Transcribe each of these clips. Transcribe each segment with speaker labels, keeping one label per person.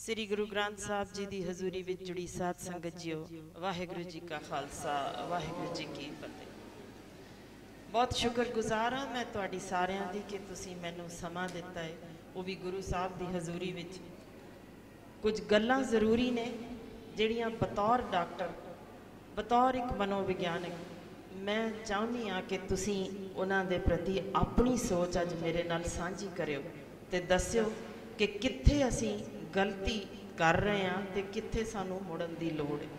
Speaker 1: श्री गुरु ग्रंथ साहब जी की हजूरी में जुड़ी साध संगत जियो, वाहिगुरु जी का खालसा वाहिगुरु जी की फतेह। बहुत शुक्रगुजार हाँ मैं तुहाडी सारियां दी कि तुसीं मैनूं समा दिता है, वो भी गुरु साहब की हजूरी में। कुछ गल्लां जरूरी ने जिहड़ियां बतौर डॉक्टर, बतौर एक मनोविग्यानक मैं चाहुंदी हाँ कि तुसीं उन्हां दे प्रति अपनी सोच अज मेरे नाल सांझी करियो ते दस्सियो कि कित्थे असीं गलती कर रहे हैं ते कित्थे सानू मुड़न दी लोड़ है।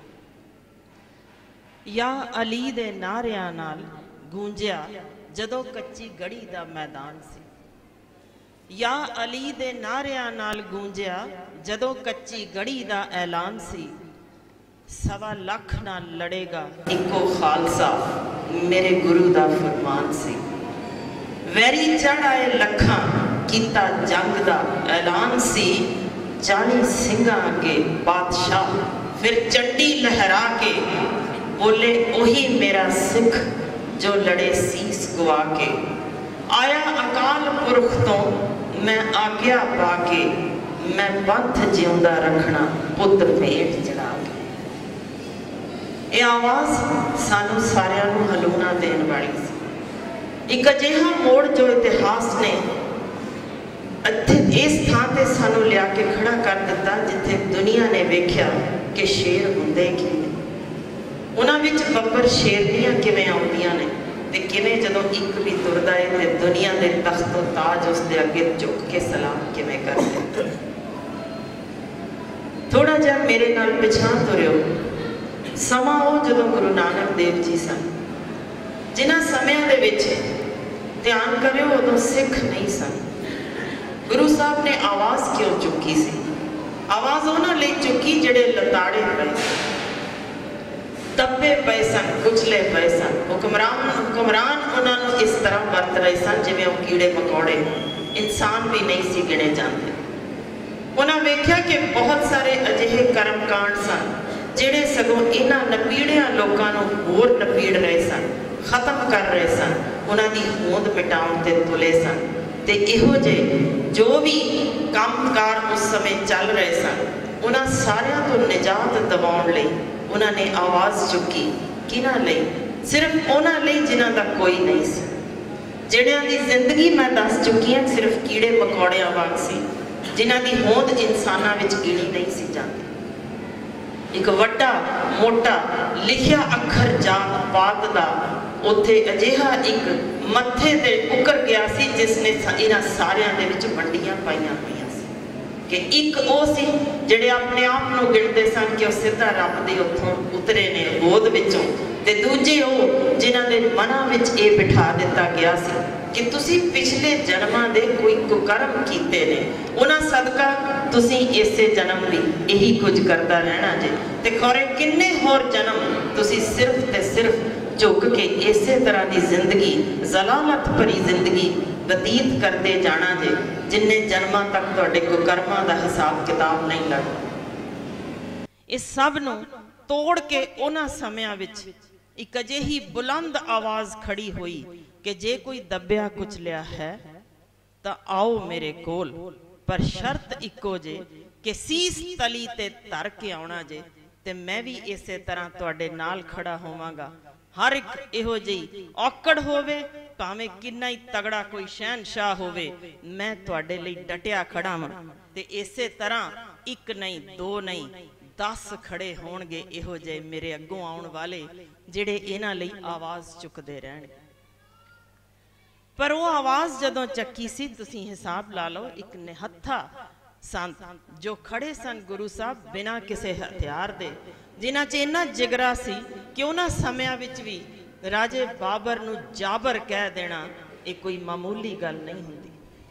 Speaker 1: या अली दे नारियां नाल गूंजिया जदों कच्ची गड़ी दा मैदान सी, या अली दे नारियां नाल गूंजिया जदों कच्ची गड़ी दा ऐलान सी। 1.25 लाख नाल लड़ेगा इको खालसा मेरे गुरु दा फरमान सी। वैरी चढ़ आए लखां कीता जंग दा ऐलान सी। 40 सिंघां अगे बादशाह फिर चंडी लहरा के बोले ओही मेरा सिख जो लड़े सीस गवा के। आया अकाल पुरख तो मैं आग्या पाके, मैं पंथ जिउंदा रखना पुत भेंट चढ़ा के। ये आवाज़ सानू सारियां नू हलूना देन वाली सी। एक अजिहा मोड़ जो इतिहास ने इस थां ते सानू लिया के खड़ा कर दिता जिथे दुनिया ने वेख्या कि शेर हुंदे की ने, उन्हां विच बब्बर शेरनियां किवें आउंदियां ने ते किवें जदों एक भी तुरदा है ते दुनिया दे तख्तो ताज उस दे अगे झुक के सलाम किवें करदे। थोड़ा जिहा मेरे नाल पिछां तुरियो। समा वो जदों गुरु नानक देव जी सन, जिन्हां समयां दे विच ध्यान करियो उदों सिख नहीं सन। गुरु साहब ने आवाज़ क्यों चुकी सी? आवाज़ उन्हां लई चुकी जिहड़े लताड़े पे दबे पे सन, कुचले पे सन। हुक्मरान उन्होंने इस तरह बरत रहे सन जिवें वो कीड़े मकौड़े, इंसान भी नहीं सी गिने जाते। उन्हें वेख्या कि बहुत सारे अजिहे कर्मकांड सन जिहड़े सगों इन्हां नपीड़ियां लोकां नूं होर नपीड़ रहे सन, खत्म कर रहे सन, उन्हां दी होंद मिटाउण ते तुले सन। ते इहो जे जो भी कामकार उस समय चल रहे सन, उन्हां सारियां तो निजात दिवाउण लई उन्होंने आवाज़ चुकी। किन्हां लई? सिर्फ उन्हां लई जिन्हां दा कोई नहीं सी, जिहड़ियां दी जिंदगी मैं दस चुकी हाँ सिर्फ कीड़े मकौड़ियां वांग सी, जिन्हां दी होंद इंसानां विच गिणी नहीं सी जाती। एक वड्डा मोटा लिखिया अखर जात पात दा उत्थे अजिहा एक मत्थे ते उकर गया सी जिसने इन्हां सारियां दे विच वंडियां पाईयां होईयां सी कि एक वो सी जिहड़े अपने आप नूं गिणदे सन कि वो सीधा रब दे उत्थों उतरे ने गोद विचों, ते दूजे वो जिन्हां दे मनां विच ये बिठा दिता गया सी कि तुसी पिछले जन्मां दे कोई कुकर्म कीते ने, उन्हां सदका तुसी इसे जन्म भी यही कुछ करता रहना जे, ते खौरे किन्ने होर जन्म तुसी सिर्फ ते सिर्फ झुक के इसे तरह की जिंदगी, जलालत भरी जिंदगी बतीत करते जाना जे, जिन्ने जन्मां तक तुहाडे कुकर्मां दा हिसाब किताब नहीं लगदा। इस सब नूं तोड़ के उन्हां समयां विच एक अजिही बुलंद आवाज़ खड़ी हुई कि जे कोई दबिया कुचलिया है तो आओ मेरे कोल, पर शर्त इको जे कि सीस तली ते धर के आउणा जे, ते मैं भी इसे तरह तुहाडे नाल खड़ा होवांगा। हर एक इहो जी औकड़ होवे, भावें किन्ना ही तगड़ा कोई शहनशाह होवे, मैं तुहाडे लई डटिया खड़ा वां। ते इसे तरह एक नहीं दो नहीं 10 खड़े होणगे इहो जे मेरे अगों आउण वाले जिहड़े इन्हां लई आवाज़ चुकदे रहणगे। पर वो आवाज़ जदों चक्की सी, तुसीं हिसाब ला लो, एक निहत्था संत जो खड़े सन गुरु साहब बिना किसी हथियार दे, जिन्हां च इन्ना जिगरा सी कि उन्हां समयां विच भी राजे बाबर नूं जाबर कह देना ये कोई मामूली गल नहीं हुंदी।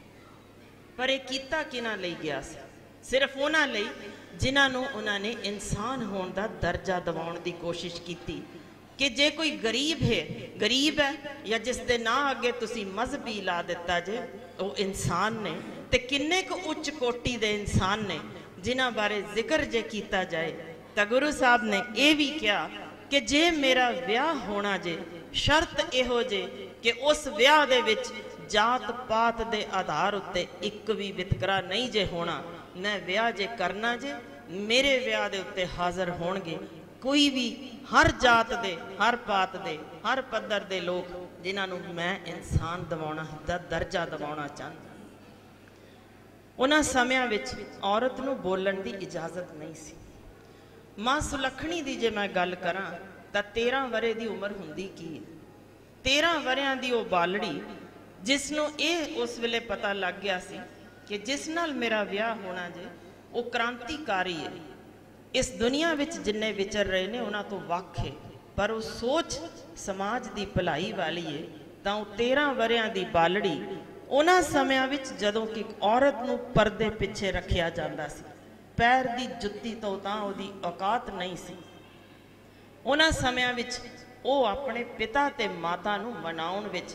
Speaker 1: पर यह कीता किन्हां लई गया सी? सिर्फ उन्हां लई जिन्हां नूं उन्हां ने इंसान होण दा दर्जा दिवाउण दी कोशिश कीती कि जे कोई गरीब है या जिस दे नां अगे तुसीं मजहबी ला दिता जे, वो इंसान ने, ते किन्ने क उच्च कोटि दे इंसान ने जिन्हां बारे जिक्र जे कीता जाए तो गुरु साहब ने यह भी कहा कि जे मेरा विआह होना जे, शर्त इहो जे कि उस विआह दे विच जात पात दे आधार उत्ते एक भी वितकरा नहीं जे होना, मैं विआह जे करना जे मेरे विआह दे उत्ते हाज़र होणगे कोई भी हर जात दे हर पात दे हर पद्धर दे लोग जिन्हां नूं मैं इंसान दवाउणा दा दर्जा दवाउणा चाहंदा। उन्हां समयां विच औरत नूं बोलण दी इजाजत नहीं सी। मां सुलखणी दी जे मैं गल करां तां 13 वरे दी उमर हुंदी की 13 वरियां दी वो बालड़ी जिसनों ये उस वेले पता लग गया सी कि जिस नाल मेरा विआह होना जे वो क्रांतिकारी है, इस दुनिया विच जिन्ने विचर रहे ने उन्हां तो वख है, पर वो सोच समाज दी भलाई वाली है। तां 13 वरियां दी बालड़ी उन्हां समयां विच जदों कि औरत नूं परदे पिछे रखिया जांदा सी, पैर दी जुत्ती तो तां उहदी औकात नहीं सी। उन्हां समयां विच वो अपने पिता ते माता नूं मनाउण विच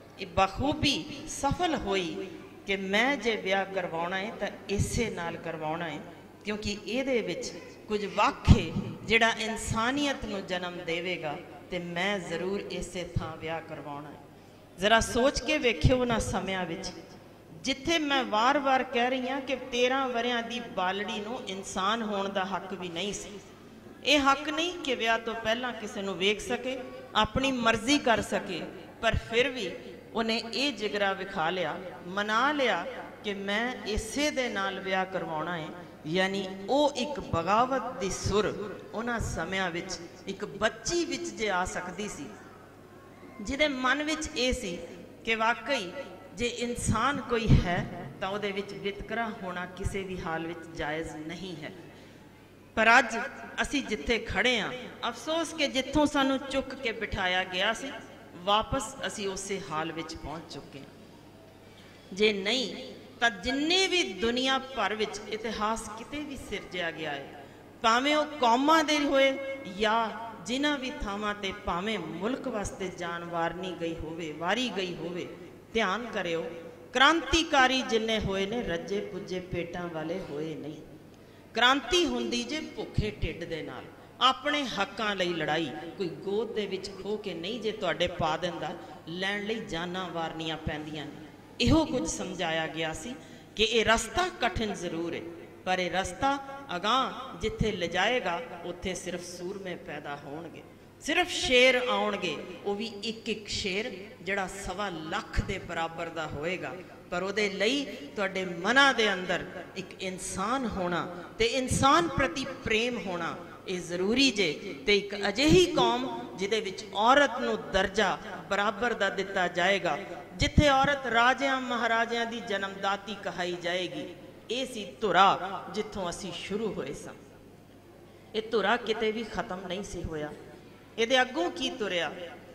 Speaker 1: बखूबी सफल होई कि मैं जे विआह करवाउणा है तां इसे नाल करवाउणा है, क्योंकि इहदे विच कुछ वख है जिहड़ा इंसानियत नूं जन्म देवेगा ते मैं जरूर इसे थां विआह करवाउणा है। जरा सोच के वेखिओ उन्हां समयां विच जिथे मैं वार वार कह रही हाँ कि 13 वरियां दी बालड़ी नूं इंसान होण दा हक भी नहीं सी। ये हक नहीं कि विआह तो पहला किसी नूं वेख सके, अपनी मर्जी कर सके, पर फिर भी उन्हें ये जिगरा विखा लिया, मना लिया कि मैं इसे दे नाल विआह करवाउणा है। यानी वो एक बगावत दी सुर उन्हां समयां विच एक बच्ची विच जे आ सकदी सी, जिहदे मन विच ये सी कि वाकई जे इंसान कोई है तां उहदे विच वितकरा होना किसी भी हाल विच जायज़ नहीं है। पर अज असी जिथे खड़े हाँ, अफसोस के जिथों सानू चुक के बिठाया गया सी वापस असी उसे हाल विच पहुँच चुके हैं। जे नहीं तां जिन्ने भी दुनिया भर विच इतिहास किते भी सिरजिया गया है, भावें वो कौमां दे होए या जिन्हां भी थावां ते भावें मुल्क वास्ते जान वारनी गई होवे वारी गई होवे, ध्यान करियो क्रांतिकारी जिन्ने होए ने रज्जे पुज्जे पेटां वाले होए नहीं। क्रांति हुंदी जे भुखे ढिड दे नाल, अपने हकों लई लड़ाई, कोई गोद दे विच खो के नहीं जे तुहाडे पा दिंदा, लैण लई जानां वारनियां पैंदियां ने। इहो कुछ समझाया गया सी कि ये रास्ता कठिन जरूर है, पर यह रास्ता अगां जिथे ले जाएगा उत्थे सिर्फ सूरमे पैदा होणगे, सिर्फ शेर आउणगे, वो भी एक एक शेर जिहड़ा 1.25 लाख दे बराबर दा होएगा। पर उहदे लई तुहाडे मनां दे अंदर एक इंसान होना ते इंसान प्रति प्रेम होना ये जरूरी जे। ते एक अजिही कौम जिहदे विच औरत नूं दर्जा बराबर दा दिता जाएगा, जिथे औरत राजियां महाराजियां दी जन्मदाती कहाई जाएगी। ये सी धुरा जिथों असी शुरू होए सां। ये धुरा किते भी खत्म नहीं सी होया। इहदे अगों की तुरिया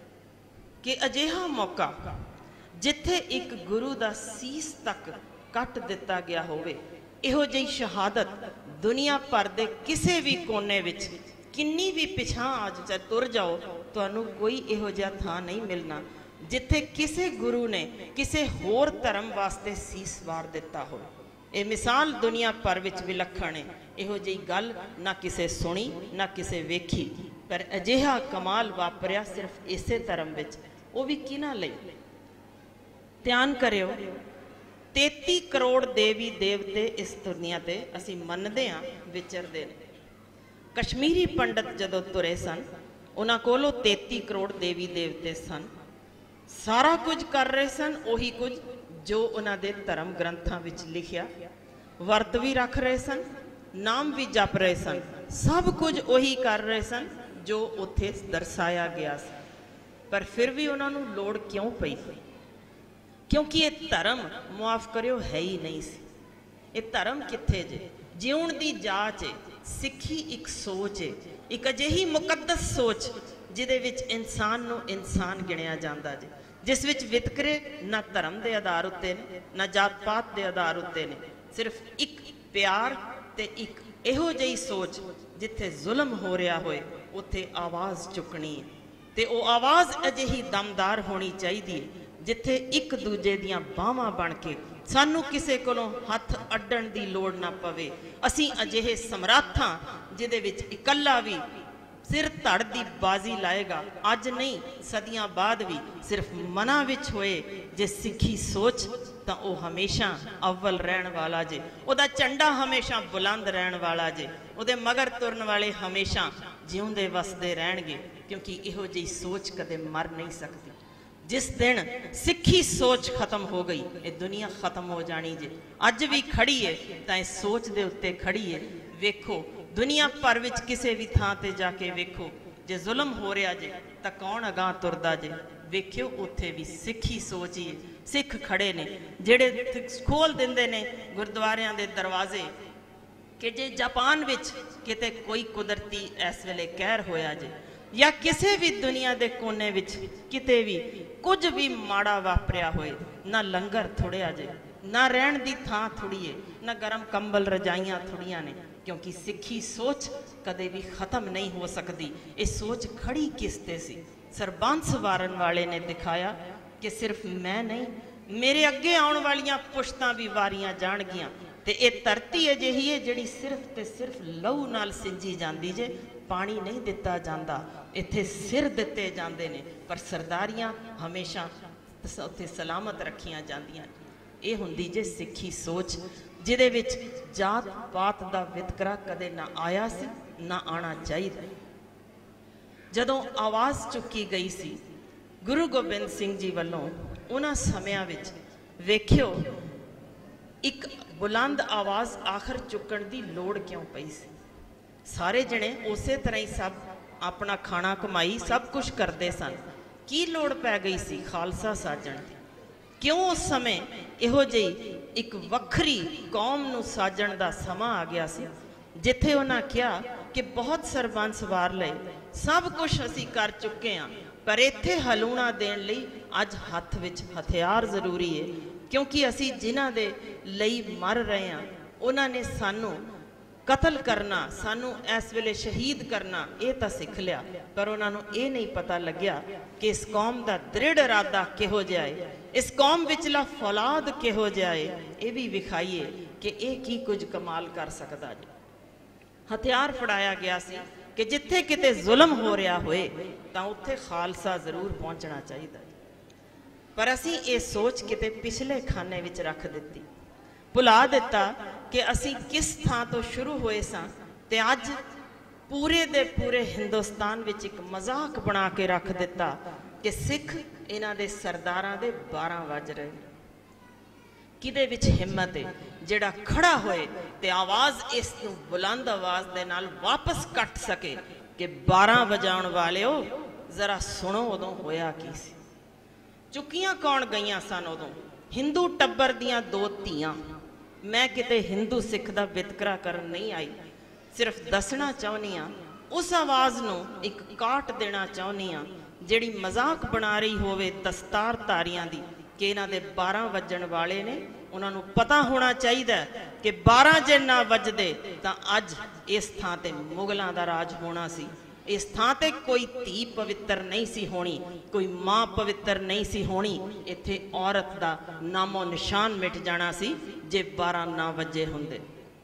Speaker 1: कि अजिहा मौका जिथे एक गुरु दा सीस तक कट दिता गया होवे, इहो जी शहादत दुनिया भर दे किसी भी कोने विच किन्नी भी पिछां आज चाहे तुर जाओ, तुहानूं कोई इहो जिहा थां नहीं मिलना जिथे किसी गुरु ने किसी होर धर्म वास्ते सीस वार दिता हो। ये मिसाल दुनिया भर विच विलखण है। इहो जी गल ना किसे सुनी ना किसे वेखी, पर अजिहा कमाल वापरिया सिर्फ इसे धर्म विच, वो भी किन्हां लई। ध्यान करियो 33 करोड़ देवी देवते इस दुनिया ते असी मनदे हाँ विचरदे ने। कश्मीरी पंडित जदों तुरे सन, उन्हां कोलों 33 करोड़ देवी देवते सन, सारा कुछ कर रहे सन उही कुछ जो उन्हां दे धर्म ग्रंथां विच लिखिया, वर्त भी रख रहे सन, नाम भी जप रहे सन, सब कुछ उही कर रहे सन जो उत्थे दर्शाया गया सी। पर फिर भी उन्हां नूं लोड़ क्यों पई? क्योंकि ये धर्म मुआफ करियो है ही नहीं सी। ये धर्म कित्थे जे? जीउण दी जाच है, सिक्खी एक सोच है, एक अजिही मुकद्दस सोच जिहदे विच इंसान नूं इंसान गिणिया जांदा जे, जिस विच वितकरे ना धर्म के आधार उत्ते ने ना जात पात के आधार उत्ते ने, सिर्फ एक प्यार ते एक इहो जी सोच जिथे जुल्म हो रहा होए उत्थे आवाज़ चुकनी है। ते वो आवाज़ अजिही दमदार होनी चाहिए जिथे एक दूजे दियां बाहां बन के सानू किसी कोलों हथ अड्डण दी लोड़ ना पवे। असी अजिहे समर्थ हां जिहदे विच इकल्ला भी सिर धड़ दी बाजी लाएगा, अज नहीं सदियां बाद भी सिर्फ मना विच होए जे सिखी सोच तो वह हमेशा अव्वल रहन वाला जे, उहदा झंडा हमेशा बुलंद रहन वाला जे, उहदे मगर तुरन वाले हमेशा जिउंदे वसदे रहणगे, क्योंकि इहो जी सोच कदे मर नहीं सकती। जिस दिन सिखी सोच खत्म हो गई ये दुनिया खत्म हो जानी जे। अज भी खड़ी है तो इस सोच दे उत्ते खड़ी है। वेखो दुनिया भर विच किसी भी थां ते जाके वेखो, जे जुल्म हो रहा जे तो कौन अगां तुरदा जे, वेख्यो उत्थे भी सिखी सोच ही है। सिख खड़े ने जेड़े खोल दिंदे ने गुरुद्वारियां दे दरवाजे कि जे जापान विच किते कोई कुदरती इस वेले कहर होया जे या किसी भी दुनिया के कोने विच किते भी कुछ भी माड़ा वापरिया होए, ना लंगर थोड़िया जे, ना रहन दी थां थोड़ी है, ना गर्म कंबल रजाइयां थोड़िया ने, क्योंकि सिखी सोच कदे भी खत्म नहीं हो सकती। ये सोच खड़ी किसते सी? सरबंस वारन वाले ने दिखाया कि सिर्फ मैं नहीं, मेरे अगे आने वालियां पुश्तां भी वारियां जाणगियां ते ये धरती अजिही है जिहड़ी सिर्फ ते सिर्फ लहू नाल सिंजी जांदी जे, पानी नहीं दिता जाता, इत्थे सिर दिते जाते ने, पर सरदारियां हमेशा उत्थे सलामत रखियां जांदियां। ये हुंदी जे सिखी सोच, जिहदे विच जात पात दा वितकरा कदे ना आया सी ना आना चाहिए। जदों आवाज़ चुकी गई सी गुरु गोबिंद सिंह जी वालों, उन्हां समयां विच वेख्यो एक बुलंद आवाज़ आखिर चुकण दी लोड़ क्यों पई सी? सारे जने उस तरह ही सब अपना खाना कमाई सब कुछ करते सन, की लोड़ पै गई सी खालसा साजण दी? क्यों उस समय इहो जी एक वखरी कौम नूं साजण दा समा आ गया सी, जिथे उन्हां कहा कि बहुत सरबंस वार लए, सब कुछ असी कर चुके हैं, पर इत्थे हलूणा देण लई अज हथ विच हथियार जरूरी है, क्योंकि असी जिन्हां दे लई मर रहे हैं उन्हां ने सानू कतल करना, सानू इस वेले शहीद करना, ये तो सीख लिया, पर उन्होंने ये नहीं पता लग्या कि इस कौम का दृढ़ इरादा किहो जिहा है, इस कौम विचला फौलाद किहो जिहा है, ये भी विखाइए कि ये की कुछ कमाल कर सकता है। हथियार फड़ाया गया सी कि जिथे किते जुल्म हो रहा होए तो उत्थे खालसा जरूर पहुंचना चाहिए, पर असी ये सोच किते पिछले खाने विच रख दिती, भुला दिता कि असी किस थां तो शुरू होए सां ते अज पूरे दे पूरे हिंदुस्तान विच एक मजाक बना के रख दिता कि सिख इन्हां दे सरदारां दे 12 वज रहे। किदे विच हिम्मत है जिहड़ा खड़ा होए ते आवाज़ इस बुलंद आवाज़ दे नाल वापस कट सके कि 12 वजाउण वालिओ जरा सुनो उदों होया की सी? चुकियां कौन गईयां सन उदों? हिंदू टब्बर दियां 2 धीआं। मैं किते हिंदू सिख दा वितकरा करन नहीं आई, सिर्फ दसना चाहनी हाँ, उस आवाज़ नूं एक काट देना चाहनी हाँ जिहड़ी मजाक बना रही होवे दस्तार धारियां दी कि इन्हां दे 12 वजण वाले ने। उन्हां नूं पता होना चाहिए कि 12 जे ना वजदे तां अज इस थां ते मुगलों दा राज होना सी। इस थां ते कोई धी पवित्र नहीं सी होनी, कोई माँ पवित्र नहीं सी होनी, इत्थे औरत दा नामो निशान मिट जाना सी जे 12 ना वजे हुंदे।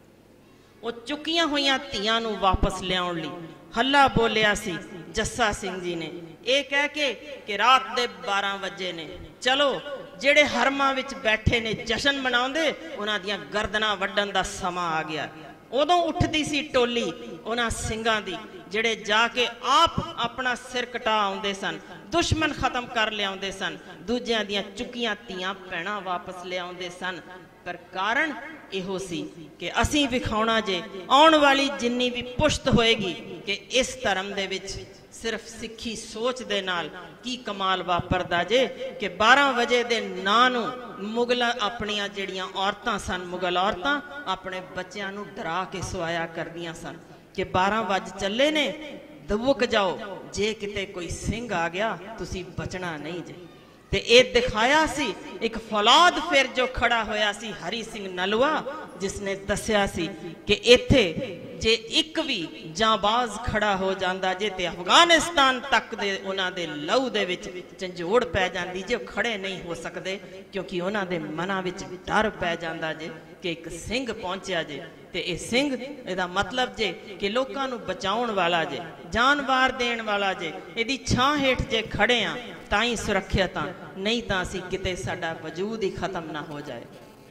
Speaker 1: वो चुकियां हुईयां धीआं नूं वापस लियाउण लई हल्ला बोलिया सी जस्सा सिंह जी ने, ये कह के कि रात दे 12 वजे ने, चलो जेड़े हरमां विच बैठे ने जशन मनाउंदे उन्हां दियां गर्दनां वड्डण दा समा आ गया। उदों उठदी सी टोली उन्हां सिंघां दी जिहड़े जाके आप अपना सिर कटा आउंदे सन, दुश्मन खत्म कर लियाउंदे सन, दूजियां दियां चुकियां धीआं भैणां वापस लियाउंदे सन। पर कारण इहो सी कि असीं विखाउणा जे आउण वाली जिन्नी भी पुश्त होएगी कि इस धर्म दे विच सिर्फ सिखी सोच दे नाल की कमाल वापरदा जे कि 12 वजे दे नां नूं मुगल अपनियां जिहड़ियां औरतां सन, मुगल औरतां अपने बच्चियां नूं डरा के सुआया करदियां सन कि 12 वज चले ने, दबुक जाओ, जे किते कोई सिंह आ गया तुसी बचना नहीं जे। ते ये दिखाया सी एक फौलाद फिर जो खड़ा होया सी हरी सिंह नलवा, जिसने दस्या सी कि इत्थे जे एक भी जांबाज खड़ा हो जांदा जे ते अफगानिस्तान तक दे उन्हां दे लहू दे विच झंझोड़ पै जांदी जे, खड़े नहीं हो सकदे क्योंकि उन्हां दे मनां विच डर पै जांदा जे कि एक सिंह पहुंचा जे, ते ये सिंह इहदा मतलब जे कि लोकां नूं बचाउण वाला जे, जान वार देण वाला जे, इहदी छां हेठ जे खड़े आ तां ही सुरक्षित आ, नहीं तां असीं किते साडा वजूद ही खत्म ना हो जाए।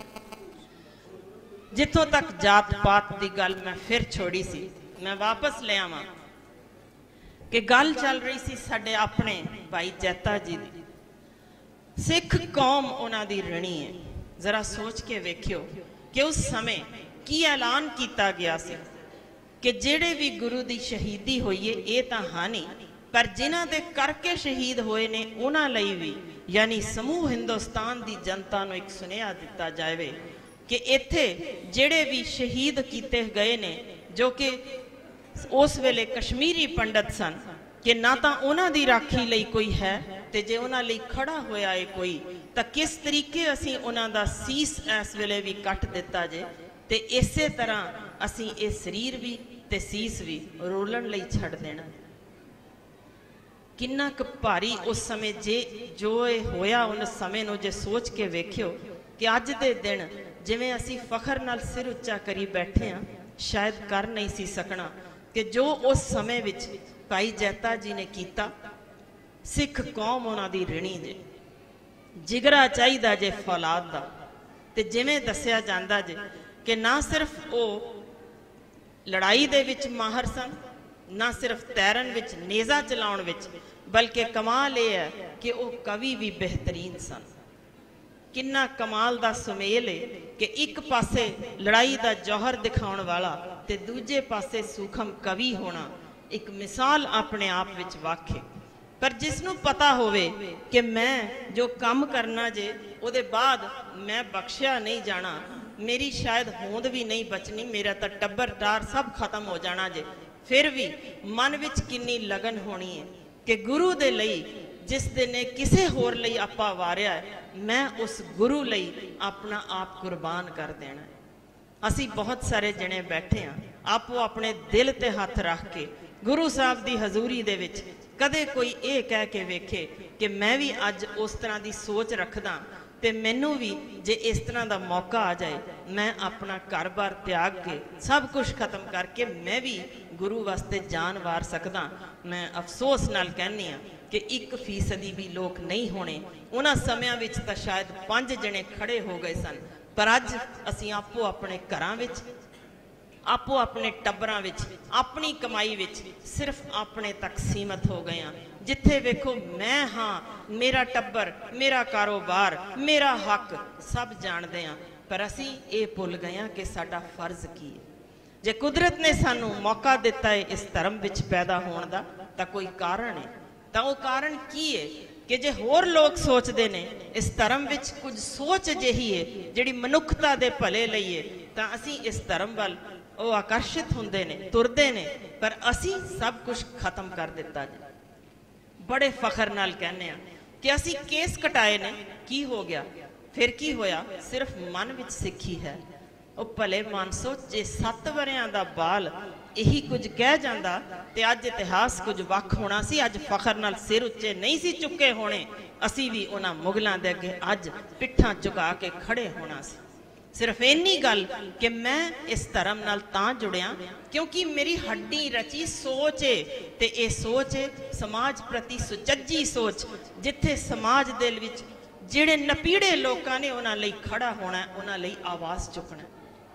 Speaker 1: जिथों तक जात पात की गल मैं फिर छोड़ी सी, मैं वापस ले आवां कि गल चल रही सी साडे अपने भाई जैता जी दी। सिख कौम उन्हां दी ऋणी है। जरा सोच के वेखियो कि उस समय की ऐलान किया गया सी कि जेड़े भी गुरु की शहीदी हुई है ये तो हानि, पर जिन्हां दे करके शहीद होए ने उन्हां लई भी, यानी समूह हिंदुस्तान की जनता नूं एक सुनेहा दिता जाए कि इत्थे जेड़े भी शहीद किए गए ने, जो कि उस वेले कश्मीरी पंडित सन, कि ना तो उन्हां दी राखी लई कोई है ते जे उन्हां लई खड़ा होया है कोई, तो किस तरीके असीं उन्हां दा सीस इस वेले भी कट दिता जे, ते इसे तरह असीं ये शरीर भी ते सीस भी रोलण लई छड़ देना। किन्ना क भारी उस समय जे जो ये होया उन समय नूं जे सोच के वेखियो कि अज दे दिन जिवें असीं फखर नाल सिर उच्चा करी बैठे हाँ, शायद कर नहीं सी सकना कि जो उस समय विच भाई जैता जी ने कीता। सिख कौम उन्हां दी ऋणी जे, जिगरा चाहिदा जे फौलाद दा, ते जिवें दस्सिया जांदा जे कि ना सिर्फ वो लड़ाई दे विच माहर सन, ना सिर्फ तैरन विच नेज़ा चलाउण विच, बल्कि कमाल ये है कि वो कवि भी बेहतरीन सन। किन्ना कमाल दा सुमेल है कि एक पासे लड़ाई दा जौहर दिखाउण वाला ते दूजे पासे सूखम कवि होना एक मिसाल अपने आप विच वाखे। पर जिसनों पता होवे कि मैं जो काम करना जे उहदे बाद मैं बख्शिया नहीं जाना, मेरी शायद होंद भी नहीं बचनी, मेरा तो टब्बर टार सब खत्म हो जाना जे, फिर भी मन विच किन्नी लगन होनी है कि गुरु दे लई जिस दिन किसे होर लई आपा वारिया है, मैं उस गुरु लई अपना आप कुर्बान कर देना है। असी बहुत सारे जने बैठे हाँ, आपो अपने दिल ते हथ रख के गुरु साहब की हजूरी दे विच कदे कोई ये कह के वेखे कि मैं भी अज उस तरह की सोच रखदा ते मैनू भी जे इस तरह का मौका आ जाए, मैं अपना घर बार त्याग के सब कुछ खत्म करके मैं भी गुरु वास्ते जान वार सकदा। मैं अफसोस नाल कहनी हाँ कि 1% भी लोग नहीं होने, उन्हां समयां विच तां शायद 5 जने खड़े हो गए सन, पर अज असीं आपो अपने घरां विच, आपो अपने टब्बरां विच, अपनी कमाई विच सिर्फ अपने तक सीमित हो गए हैं। जिथे वेखो मैं हाँ, मेरा टब्बर, मेरा कारोबार, मेरा हक सब जानते हैं, पर असी ये भुल गए हैं कि साडा फर्ज की है। जे कुदरत ने सानू मौका दिता है इस धर्म विच पैदा होने का, तो कोई कारण है, तो वो कारण की है कि जे होर लोग सोचते ने इस धर्म विच कुछ सोच अजिही है जिहड़ी मनुखता दे भले लई है, तो असी इस धर्म वल वो आकर्षित होंदे ने, तुरदे ने, पर असी सब कुछ खत्म कर दिता जी। बड़े फखर नाल कहने कि असी केस कटाए ने, की हो गया, फिर की होया, सिर्फ मन विच सिੱਖੀ है। वो भले मानसो जे 7 वरियां दा बाल यही कुछ कह जाता तो अज इतिहास कुछ वख होना सी, अज फखर नाल सिर उच्चे नहीं सी चुके होने, असी भी उन्हां मुगलों के अगे अज पिट्ठां झुका के खड़े होना सी। सिर्फ इन्नी गल कि मैं इस धर्म नाल तां जुड़िया क्योंकि मेरी हड्डी रची सोच है, ते ये सोच है समाज प्रति सुचज्जी सोच, जिथे समाज दे विच जिहड़े नपीड़े लोकां ने उन्हां लई खड़ा होना, उन्हां लई आवाज़ चुकना।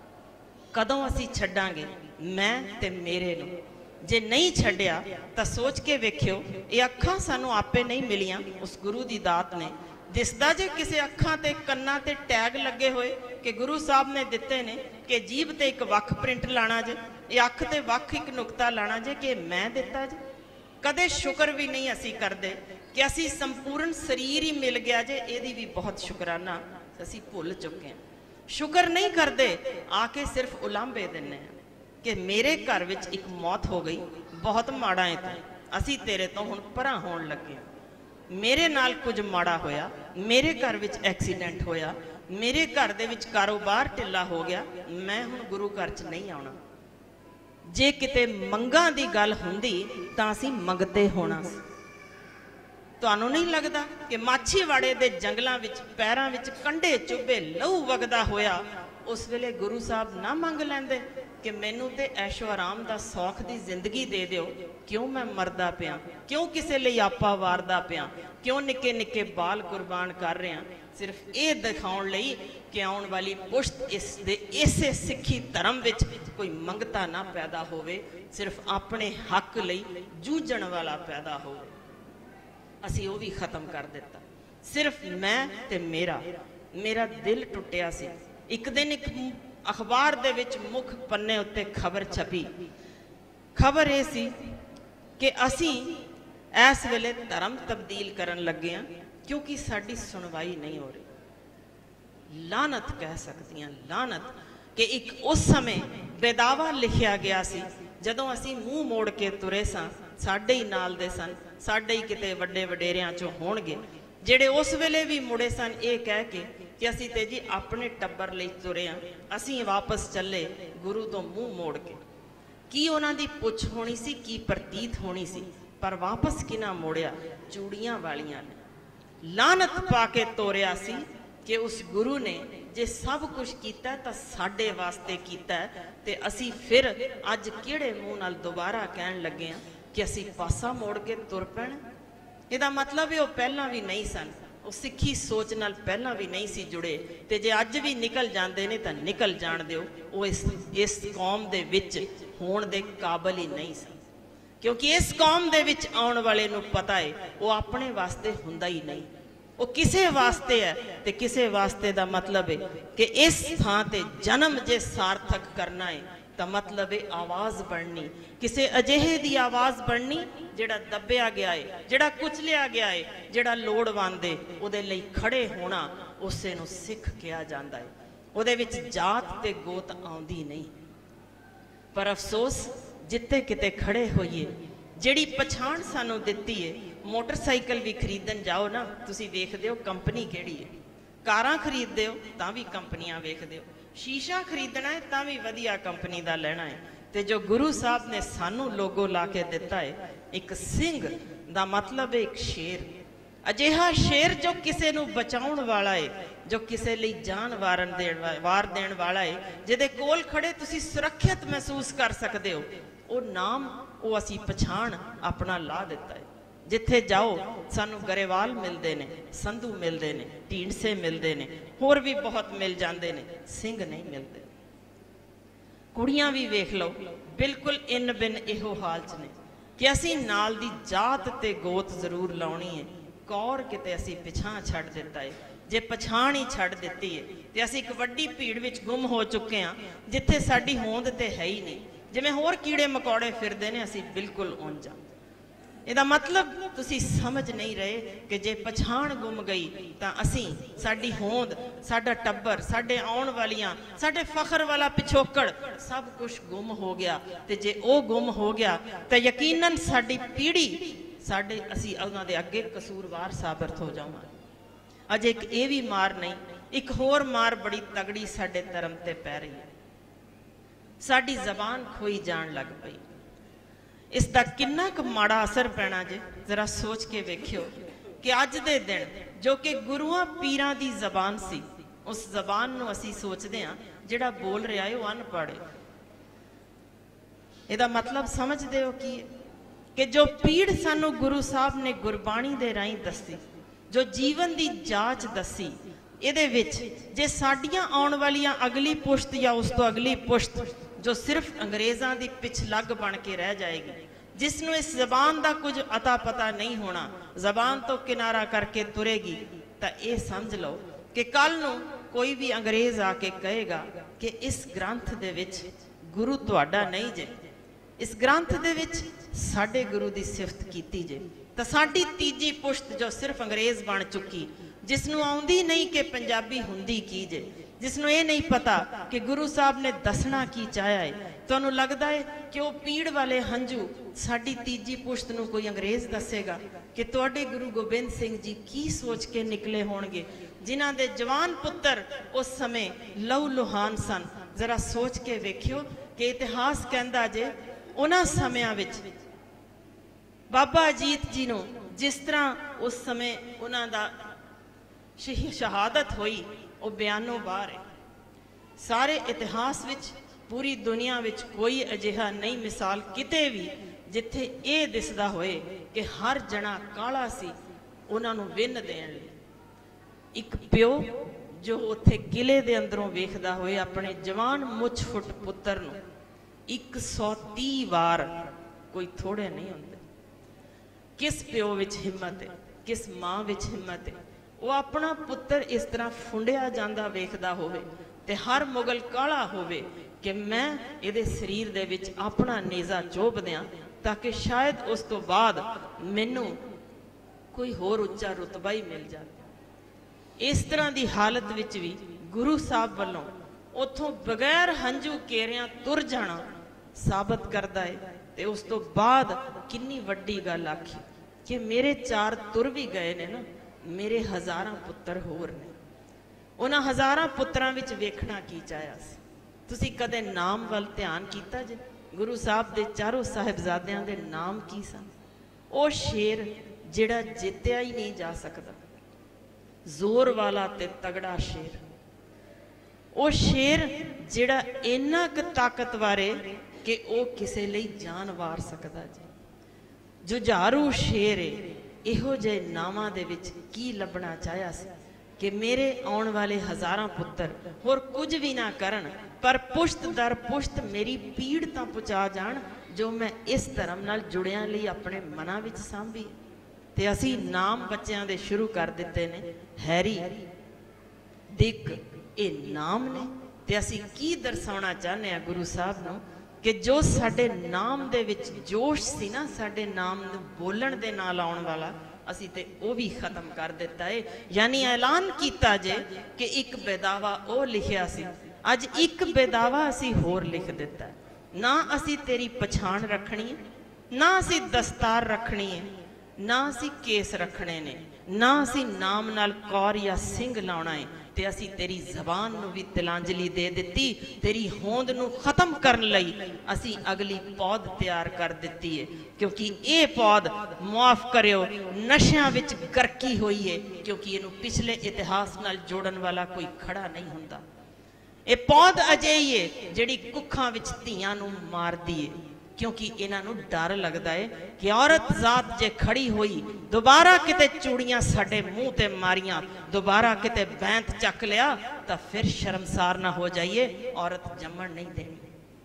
Speaker 1: कदों असी छड्डांगे मैं ते मेरे नूं, जे नहीं छड्डिया तां सोच के वेखियो ये अखां सानू आपे नहीं मिलियां, उस गुरु दी दात ने। दिसदा जे किसी अखां ते कन्नां ते टैग लगे हुए कि गुरु साहब ने दिते ने कि जीभ ते एक वख प्रिंट लाना जे, ये अख ते वख एक नुकता लाना जे कि मैं दिता जे। कदे शुक्र भी नहीं असी करते कि असी संपूर्ण शरीर ही मिल गया जे, यदी भी बहुत शुकराना असी भुल चुके हैं। शुक्र नहीं करते, आके सिर्फ उलांभे दिने कि मेरे घर विच एक मौत हो गई, बहुत माड़ा है तू, असी तेरे तो हुण परां होण लगे, मेरे नाल कुछ माड़ा होया, मेरे घर विच एक्सीडेंट होया, मेरे घर दे विच कारोबार ढिला हो गया, मैं हुण गुरु घर च नहीं आउणा। जे किते मंगां दी गल हुंदी तां असीं मंगते होना सी। तुहानूं नहीं लगदा कि माछीवाड़े दे जंगलां विच पैरां विच कंढे चुभे लहू वगदा होया उस वेले गुरु साहब ना मंग लैंदे कि मैनू तो ऐशो आराम दा सौख दी जिंदगी दे दिओ, क्यों मैं मरदा पिया, क्यों किसी लिए आपा वारदा पिया, क्यों निक्के निक्के बाल कुर्बान कर रहा, सिर्फ ये दिखाउण लई कि आउण वाली पुश्त इसे सिक्खी धर्म विच कोई मंगता ना पैदा होवे, सिर्फ अपने हक लई जूझण वाला पैदा होवे। असी वो भी खत्म कर दिता। सिर्फ मैं ते मेरा दिल टुटिया सी। एक दिन एक अखबार दे विच मुख पन्ने उत्ते खबर छपी। खबर ये सी कि असी इस वेले धर्म तब्दील करन लगे हैं क्योंकि साडी सुनवाई नहीं हो रही। लानत कह सकती हैं, लानत कि एक उस समय बेदावा लिखिया गया सी जदों असी मूँह मोड़ के तुरे सां, साडे ही नाल दे सन, साडे ही किते वड्डे वडेरियां चों होणगे ਜਿਹੜੇ उस वेले भी मुड़े सन ये कह के कि असी ते जी अपने टब्बर लई तुरे हाँ, असी वापस चले गुरु तो मुँह मोड़ के। की उन्हां दी पुछ होनी सी, की प्रतीत होनी सी, पर वापस किना मोड़िया, चूड़ियां वालियां ने लानत पा के तोरिया सी कि उस गुरु ने जे सब कुछ कीता तां साडे वास्ते कीता ते असी फिर अज किहड़े मूँह नाल दोबारा कहण लगे हाँ कि असी पासा मोड़ के तुर पैण। ਇਹਦਾ मतलब है वो पहला भी नहीं सन, वो सिੱਖੀ सोच नाल पहला भी नहीं सी जुड़े ते जे अज भी निकल जाते ने तो निकल जाण दिओ, वो इस कौम दे विच होण दे काबिल ही नहीं सन। क्योंकि इस कौम दे विच आउण वाले नूं पता है वो अपने वास्ते हुंदा ही नहीं, वो किसे वास्ते है ते किसे वास्ते दा मतलब है कि इस थां ते जन्म जे सार्थक करना है तो मतलब है आवाज़ बढ़नी, किसी अजिहे दी आवाज़ बढ़नी जिहड़ा दबिया गया है, जिहड़ा कुचलिया गया है, जिहड़ा लोड़वंद है उहदे लई खड़े होना उसे नूं सिख किया जाता है। उहदे विच जात ते गोत आउंदी नहीं। पर अफसोस जिथे किते खड़े होइए जिहड़ी पछाण सानूं दित्ती है। मोटरसाइकिल भी खरीदन जाओ ना, तुसीं वेखदे हो कंपनी किहड़ी है, कारां खरीददे हो तां भी कंपनियां वेखदे हो, शीशा खरीदना है तां भी वधिया कंपनी दा लेना है। ते जो गुरु साहब ने सानू लोगो ला के दिता है, एक सिंह दा मतलब है एक शेर, अजिहा शेर जो किसी नू बचाउण वाला है, जो किसी लई जान वार देण वाला है, जिहदे कोल खड़े तुसीं सुरक्षित महसूस कर सकते हो। वो नाम वो असी पछाण अपना ला दिता है। जिथे जाओ सानू गरेवाल मिलते हैं, संधू मिलते हैं, ढींडसे मिलते हैं, होर भी बहुत मिल जाते हैं, सिंह नहीं मिलते। कुड़ियां भी वेख लो बिल्कुल इन बिन इहो हाल च ने कि असी नाल दी जात ते गोत जरूर लाउणी है, कौर किते असी पिछां छड़ दिता है। जे पछाण ही छड़ दिती है तो असी एक वड्डी भीड़ विच गुम हो चुके हैं, जिथे साडी होंद ते है ही नहीं। जिवें होर कीड़े मकौड़े फिरदे ने, असी बिल्कुल उंज आ। ਇਹਦਾ मतलब तुसी समझ नहीं रहे कि जे पछाण गुम गई तो असी साडी होंद, साडा टब्बर, साडे आउण वालियां, साडे फखर वाला पिछोकड़ सब कुछ गुम हो गया। ते जे वो गुम हो गया तो यकीनन साडी पीढ़ी साडे असी उन्हां दे अगे कसूरवार साबित हो जावांगे। अज एक ये भी मार नहीं, एक होर मार बड़ी तगड़ी साडे धर्म ते पै रही है। साडी जबान खोई जान लग पई। इसका किन्ना क माड़ा असर पैना जे जरा सोच के वेखियो कि अज दे दिन जो कि गुरुआं पीरां दी जबान सी, उस जबान नूं असी सोचदे हां जिहड़ा बोल रहा है वह अनपढ़ है। इहदा मतलब समझदे हो कि जो पीड़ सानू गुरु साहब ने गुरबाणी दे राहीं दसी, जो जीवन दी जाच दसी, इहदे विच जे साडियां आउण वालियां अगली पुश्त या उस तो अगली पुश्त जो सिर्फ अंग्रेज़ों की पिछलग बन के रह जाएगी, जिसनों इस जबान का कुछ अता पता नहीं होना, जबान तो किनारा करके तुरेगी, तो ये समझ लो कि कल नूं कोई भी अंग्रेज़ आके कहेगा कि इस ग्रंथ दे विच गुरु तुहाडा नहीं जे, इस ग्रंथ दे विच साडे गुरु की सिफत कीती जे, तो साडी तीजी पुश्त जो सिर्फ अंग्रेज़ बन चुकी, जिसनों आउंदी नहीं कि पंजाबी हुंदी की जे, जिसनों ये नहीं पता कि गुरु साहब ने दसना की चाहया है, तुहानूं लगदा है कि वो पीड़ वाले हंझू साडी तीजी पुश्त नूं कोई अंग्रेज़ दसेगा कि तुहाडे गुरु गोबिंद सिंह जी की सोच के निकले होणगे, जिन्हां दे जवान पुत्तर उस समय लहू लुहान सन। जरा सोच के वेखियो कि इतिहास कहंदा जे उन्हां समयां विच बाबा अजीत जी नूं जिस तरह उस समय उन्हां दा शहादत हुई, वो बयानों बाहर है। सारे इतिहास विच पूरी दुनिया विच कोई अजिहा नहीं मिसाल किते भी जिथे ये दिसदा होए कि हर जना काला सी उन्हां नूं विन्न देण लई। एक प्यो जो उत्थे किले दे अंदरों वेखदा होए अपने जवान मुछ फुट पुत्तर नूं 130 वार, कोई थोड़े नहीं होंदे। किस प्यो विच हिम्मत है, किस माँ विच हिम्मत है, वो अपना पुत्तर इस तरह फुंडिया जांदा वेखदा होवे ते हर मुगल काला होवे कि मैं इहदे शरीर दे विच अपना नेज़ा चोप दियां ताकि शायद उस तो बाद मैनू कोई होर उच्चा रुतबा ही मिल जाए। इस तरह की हालत विच भी गुरु साहब वालों उथों बगैर हंझू केरियां तुर जाना साबित करता है। ते उस तो बाद कितनी वड्डी गल आखी कि मेरे 4 तुर भी गए ने ना, मेरे हज़ारां पुत्तर होर ने। उन्हां हज़ारां पुत्रां विच वेखना की चाहया सी। तुसीं कदे नाम वल ध्यान कीता जे? गुरु साहब दे चारों साहिबजादियां दे नाम की सन? ओ शेर जिहड़ा जित्तिया ही नहीं जा सकदा, जोर वाला ते तगड़ा शेर, ओ शेर जिहड़ा इन्ना क ताकतवर है कि ओ किसे लई जान वार सकदा जी। जुझारू शेर है। इहो जे नावां दे विच की लभना चाहया सी कि मेरे आउण वाले हज़ारां पुत्तर होर कुछ भी ना करन पर पुश्त दर पुश्त मेरी पीड़ तां पहुँचा जाण जो मैं इस धर्म नाल जुड़ियां लई अपने मनां विच सांभी। ते असीं नाम बच्चों दे शुरू कर दिते ने, हैरी, दिक, ये नाम ने। ते असीं की दर्शाउणा चाहते हैं गुरु साहब नूं कि जो साडे नाम दे विच जोश सी ना, साडे नाम बोलण दे नाल आउण वाला, असीं ते वो भी खत्म कर दिता है। यानी ऐलान किया जे कि एक बेदावा वो लिखिया सी, अज एक बेदावा असीं होर लिख दिता है। ना असीं तेरी पछाण रखनी है, ना असीं दस्तार रखनी है, ना असीं केस रखने ने, ना असीं नाम नाल कौर या सिंह लाउणा है। ते असीं तेरी जबान नूं भी तिलांजलि दे दित्ती, तेरी होंद नूं खत्म करन लई असीं अगली पौध तैयार कर दित्ती है। क्योंकि ये पौध, मुआफ करियो, नशियां विच गरकी हुई है, क्योंकि इहनूं पिछले इतिहास नाल जोड़न वाला कोई खड़ा नहीं हुंदा। ये पौध अजिही है जिहड़ी कुखां विच धीआं नूं मारदी है, क्योंकि इन्हां नूं डर लगदा है कि औरत जात जे खड़ी हुई, दोबारा किते चूड़ियां साडे मूँह ते मारियां, दोबारा किते बैंत चक लिया तो फिर शर्मसार ना हो जाइए, औरत जम्मण नहीं देनी।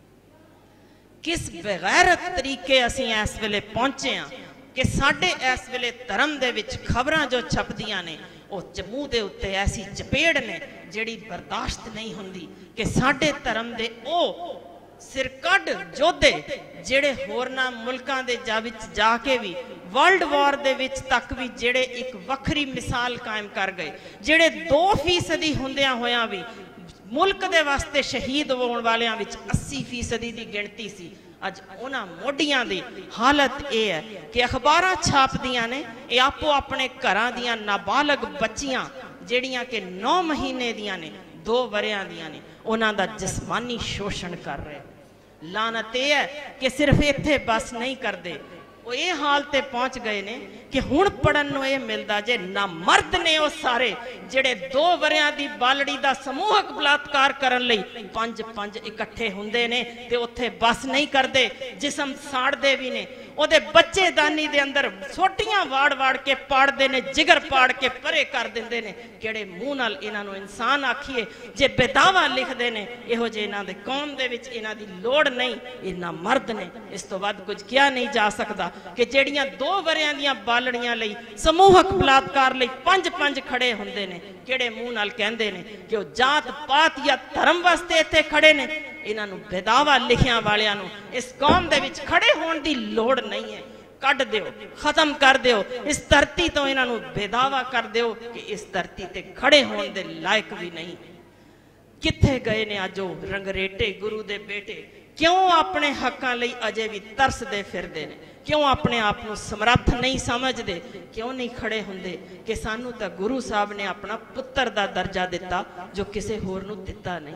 Speaker 1: किस बेगैरत तरीके असीं इस वेले पहुंचे हैं कि साडे इस वेले धर्म दे विच खबरां जो छपदियां ने वो मूँह दे उत्ते ऐसी चपेड़ ने जिहड़ी बर्दाश्त नहीं हुंदी कि साडे धर्म दे ओ सिरकड़ योद्धे जेड़े होरना मुल्कां दे जाके भी वर्ल्ड वॉर दे विच तक भी जेड़े एक वखरी मिसाल कायम कर गए, जेड़े 2% हुंदियां होयां भी मुल्क दे वास्ते शहीद होण वालियां विच 80% दी गिणती सी। अज उन्हां मोढियां दी हालत ये है कि अखबारां छापदियां ने, ये आपो अपने घरां दियां नाबालग बच्चियां जेड़ियां कि 9 महीने दियां ने, 2 वरियां दियां ने, उन्हां दा जिस्मानी शोषण कर रहे। लानत यह है कि सिर्फ इत्थे बस नहीं करते, वो ये हाल ते पहुंच गए ने कि हुण पढ़न नूं ये मिलदा जे ना मर्द ने वो सारे जिहड़े 2 वरियां दी बालड़ी दा समूहक बलात्कार करन लई 5-5 इकट्ठे हुंदे ने ते उत्थे बस नहीं करते, जिसम साड़दे भी ने, ओदे बच्चे दानी दे अंदर सोटियां वाड़ वाड़ के पाड़दे ने, जिगर पाड़ के परे कर दिंदे ने। किहड़े मूँह नाल इन्हां नूं इंसान आखिए जे बेदावा लिखदे ने, इहो जे इन्हां दे कौम दे विच इन्हां दी लोड़ नहीं, इन्हां मर्द ने। इस तो वध कुछ किया नहीं जा सकता कि जेड़ियां 2 वरियां दियां बालड़ियां लई समूहक बलात्कार लई 5-5 खड़े हुंदे ने, किहड़े मूँह नाल कहंदे ने कि वो जात पात या धर्म वास्ते इत्थे खड़े ने। इन्हां नूं बेदावा लिखियां वालियां नूं इस कौम दे विच खड़े होण दी लोड़ नहीं है। कट दिओ, खत्म कर दिओ, इस धरती तो इन्हां नूं बेदावा कर दिओ कि इस धरती ते खड़े होण दे लायक भी नहीं। कित्थे गए ने अज वो रंगरेटे गुरु दे बेटे? क्यों अपने हकां लई अजे भी तरसदे फिरदे ने? क्यों अपने आप को समर्थ नहीं समझते? क्यों नहीं खड़े होंदे कि सानू तो गुरु साहब ने अपना पुत्र का दर्जा दिता जो किसी होर नूं दिता नहीं।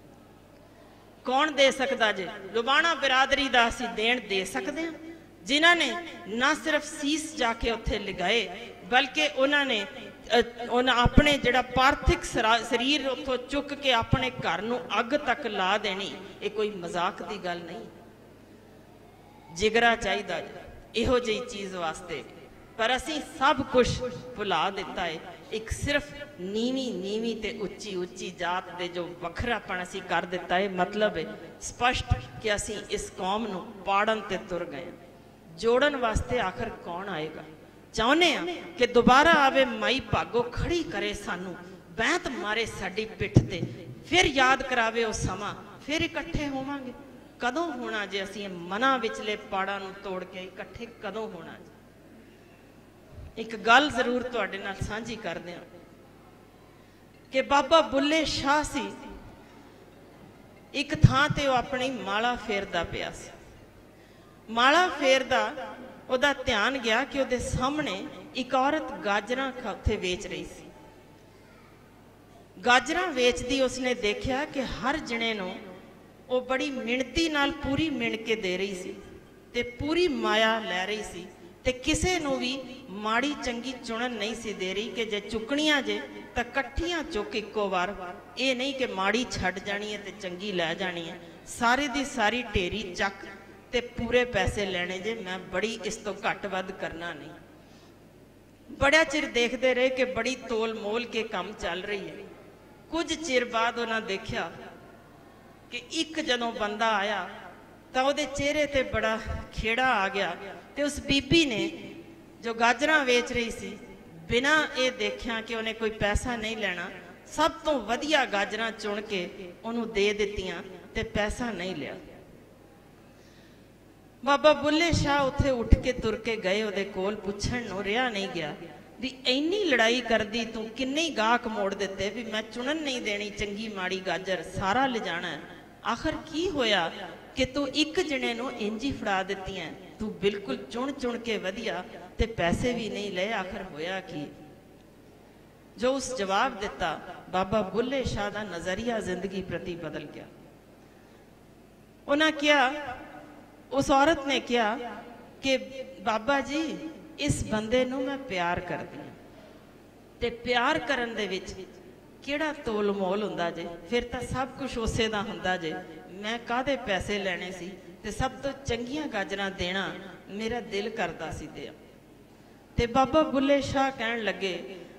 Speaker 1: कौन दे सकता जे? लुबाणा बिरादरी का असीं देण दे सकते हैं, जिन्होंने ना सिर्फ सीस जाके उत्थे लगाए बल्कि उन्होंने अपने जिहड़ा पार्थिक शरीर उत्थों चुक के अपने घर नूं अग तक ला देनी, ये कोई मजाक की गल नहीं। जिगरा चाहिदा इहो जी चीज़ वास्ते, पर असी सब कुछ भुला दिता है। एक सिर्फ नीवी नीवी ते उच्ची उच्ची जात दे जो वखरापन असी कर दिता है। मतलब है स्पष्ट कि असी इस कौम नूं पाड़न ते तुर गए। जोड़न वास्ते आखिर कौन आएगा? चाहुंदे आ कि दोबारा आवे माई भागो, खड़ी करे सानू, बैंत मारे साडी पिठ ते, फिर याद करावे उस समा, फिर इकट्ठे होवांगे। कदों होना जे असी मना विचले पाड़ा नूं तोड़ के इकट्ठे कदों होना? एक गल जरूर तुहाडे नाल सांझी करदे हां कि बाबा बुल्ले शाह सी, एक थां ते ओह अपनी माला फेरदा पिया सी। माला फेरदा ਉਹਦਾ ध्यान गया कि ਉਹਦੇ सामने एक औरत गाजरां उत्थे वेच रही सी। गाजरां वेचदी उसने देखा कि हर जने नूं ਉਹ बड़ी मिणती नाल पूरी मिण के दे रही सी ते पूरी माया लै रही सी ते किसे नूं भी माड़ी चंगी चुनन नहीं सी दे रही कि जे चुकणियां जे तां कट्ठियां चुक इक्को वार, ये नहीं कि माड़ी छड्ड जानी है ते चंगी लै जानी है। सारी दी सारी ढेरी चक ते पूरे पैसे लेने जे, मैं बड़ी इस तो घट वध करना नहीं। बड़ा चिर देखते रहे कि बड़ी तोल मोल के काम चल रही है। कुछ चिर बाद उन्हें देखा कि एक जदों बंदा आया तो उहदे चेहरे ते बड़ा खेड़ा आ गया ते उस बीबी ने जो गाजरां वेच रही सी, बिना ये देखिया कि उन्हें कोई पैसा नहीं लेना, सब तो वधिया गाजरां चुन के उन्होंने दे दित्तियां ते पैसा नहीं लिया। बाबा बुल्ले शाह उत्थे उठ के तुर के गए, उहदे कोल पुछण नूं रिहा नहीं गया भी इन्नी लड़ाई करदी तू किन्ने गाहक मोड़ दिते भी मैं चुनन नहीं देनी चंगी माड़ी गाजर, सारा ले जाना है। आखिर की होया कि तू एक जने नूं इंज ही फड़ा दित्तियां, तू बिल्कुल चुन चुन के वधिया ते पैसे भी नहीं ले, आखिर होया की? जो उस जवाब दिता, बाबा बुल्ले शाह दा नजरिया जिंदगी प्रति बदल गया। उन्हें क्या, उस औरत ने कहा कि बाबा जी इस बंदे नूं मैं प्यार करदी हां ते प्यार करन दे विच किहड़ा तोल मोल हुंदा जे, फिर तां सब कुछ उसे दा हुंदा जे। मैं काहदे पैसे लेने सी ते सब तो चंगियां गाजरां देना मेरा दिल करदा सी दे। ते बाबा बुल्ले शाह कहण लगे,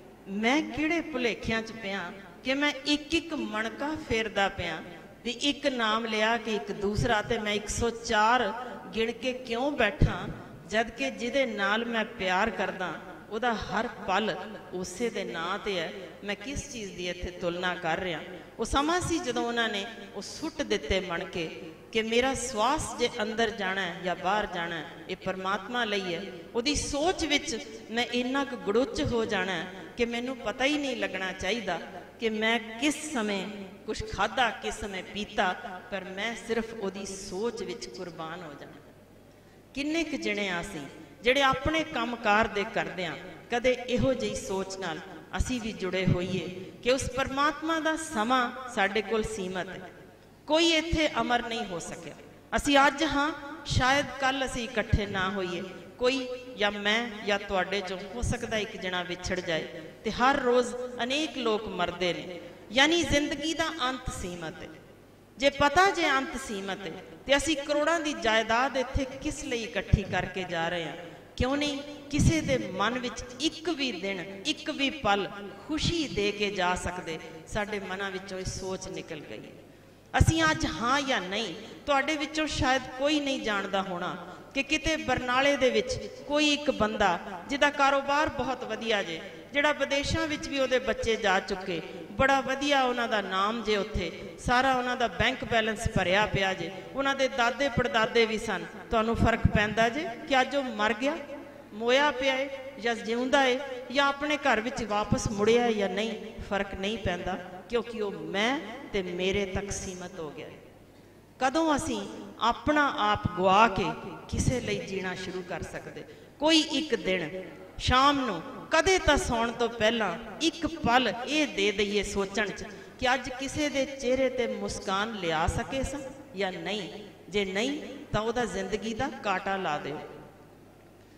Speaker 1: मैं किहड़े भुलेखियां च पिया कि मैं एक एक मणका फेरदा पिया भी एक नाम लिया कि एक दूसरा, ते मैं 104 गिण के क्यों बैठा, जद कि जिहदे नाल मैं प्यार करदा ਉਹਦਾ हर पल उसे दे नां ते है। मैं किस चीज़ की इत्थे तुलना कर रहा? वो समा सी जदों उन्होंने वो सुट दिते मन के कि मेरा श्वास जे अंदर जाना है या बाहर जाना है, ये परमात्मा लई है। उहदी सोच विच मैं इन्ना क गुड़ुच हो जाना है कि मैनू पता ही नहीं लगना चाहिए कि मैं किस समय कुछ खाधा, किस समय पीता, पर मैं सिर्फ उहदी सोच विच कुर्बान हो जाना। किन्ने क जने आसी ਜਿਹੜੇ ਆਪਣੇ ਕੰਮਕਾਰ ਦੇ ਕਰਦੇ ਆ, ਕਦੇ ਇਹੋ ਜਿਹੀ ਸੋਚ ਨਾਲ ਅਸੀਂ ਵੀ ਜੁੜੇ ਹੋਈਏ ਕਿ ਉਸ ਪਰਮਾਤਮਾ ਦਾ ਸਮਾਂ ਸਾਡੇ ਕੋਲ ਸੀਮਤ ਹੈ, ਕੋਈ ਇੱਥੇ ਅਮਰ ਨਹੀਂ ਹੋ ਸਕਿਆ। ਅਸੀਂ ਅੱਜ ਹਾਂ, ਸ਼ਾਇਦ ਕੱਲ ਅਸੀਂ ਇਕੱਠੇ ਨਾ ਹੋਈਏ, ਕੋਈ ਜਾਂ ਮੈਂ ਜਾਂ ਤੁਹਾਡੇ ਚੋਂ ਹੋ ਸਕਦਾ ਇੱਕ ਜਣਾ ਵਿਛੜ ਜਾਏ, ਤੇ ਹਰ ਰੋਜ਼ ਅਨੇਕ ਲੋਕ ਮਰਦੇ ਨੇ। ਯਾਨੀ ਜ਼ਿੰਦਗੀ ਦਾ ਅੰਤ ਸੀਮਤ ਹੈ। जे पता जे अंत सीमत है तो असी करोड़ों की जायदाद इत्थे किस लिए इकट्ठी करके जा रहे हैं? क्यों नहीं किसी के मन विच एक भी दिन, एक भी पल खुशी दे के जा सकते? साडे मनां विचों सोच निकल गई। असी अज हाँ या नहीं, तुहाडे विचों शायद कोई नहीं जानता होना कि किते बरनाले दे विच कोई एक बंदा जिहदा कारोबार बहुत वधिया जे, जिहड़ा विदेशों विच भी उहदे बच्चे जा चुके, बड़ा वधिया उन्हां दा नाम जे, उत्थे सारा उन्हां दा बैंक बैलेंस भरिया पिया जे, उन्हां दे दादे पड़दादे भी सन। तुहानूं फर्क पैंदा जे कि अज वो मर गया, मोया पिया है या जिउंदा है या अपने घर विच वापस मुड़िया है या नहीं, फर्क नहीं पैंदा, क्योंकि वो मैं ते मेरे तक सीमित हो गया। कदों असी अपना आप गवा के किसे लई जीना शुरू कर सकते? कोई एक दिन शाम नूं कदे तां सौण तो पहला एक पल ये दे दईए सोचण च कि अज किसे दे चेहरे ते मुस्कान लिया सके सा या नहीं। जे नहीं तां उहदा जिंदगी दा काटा ला दिओ।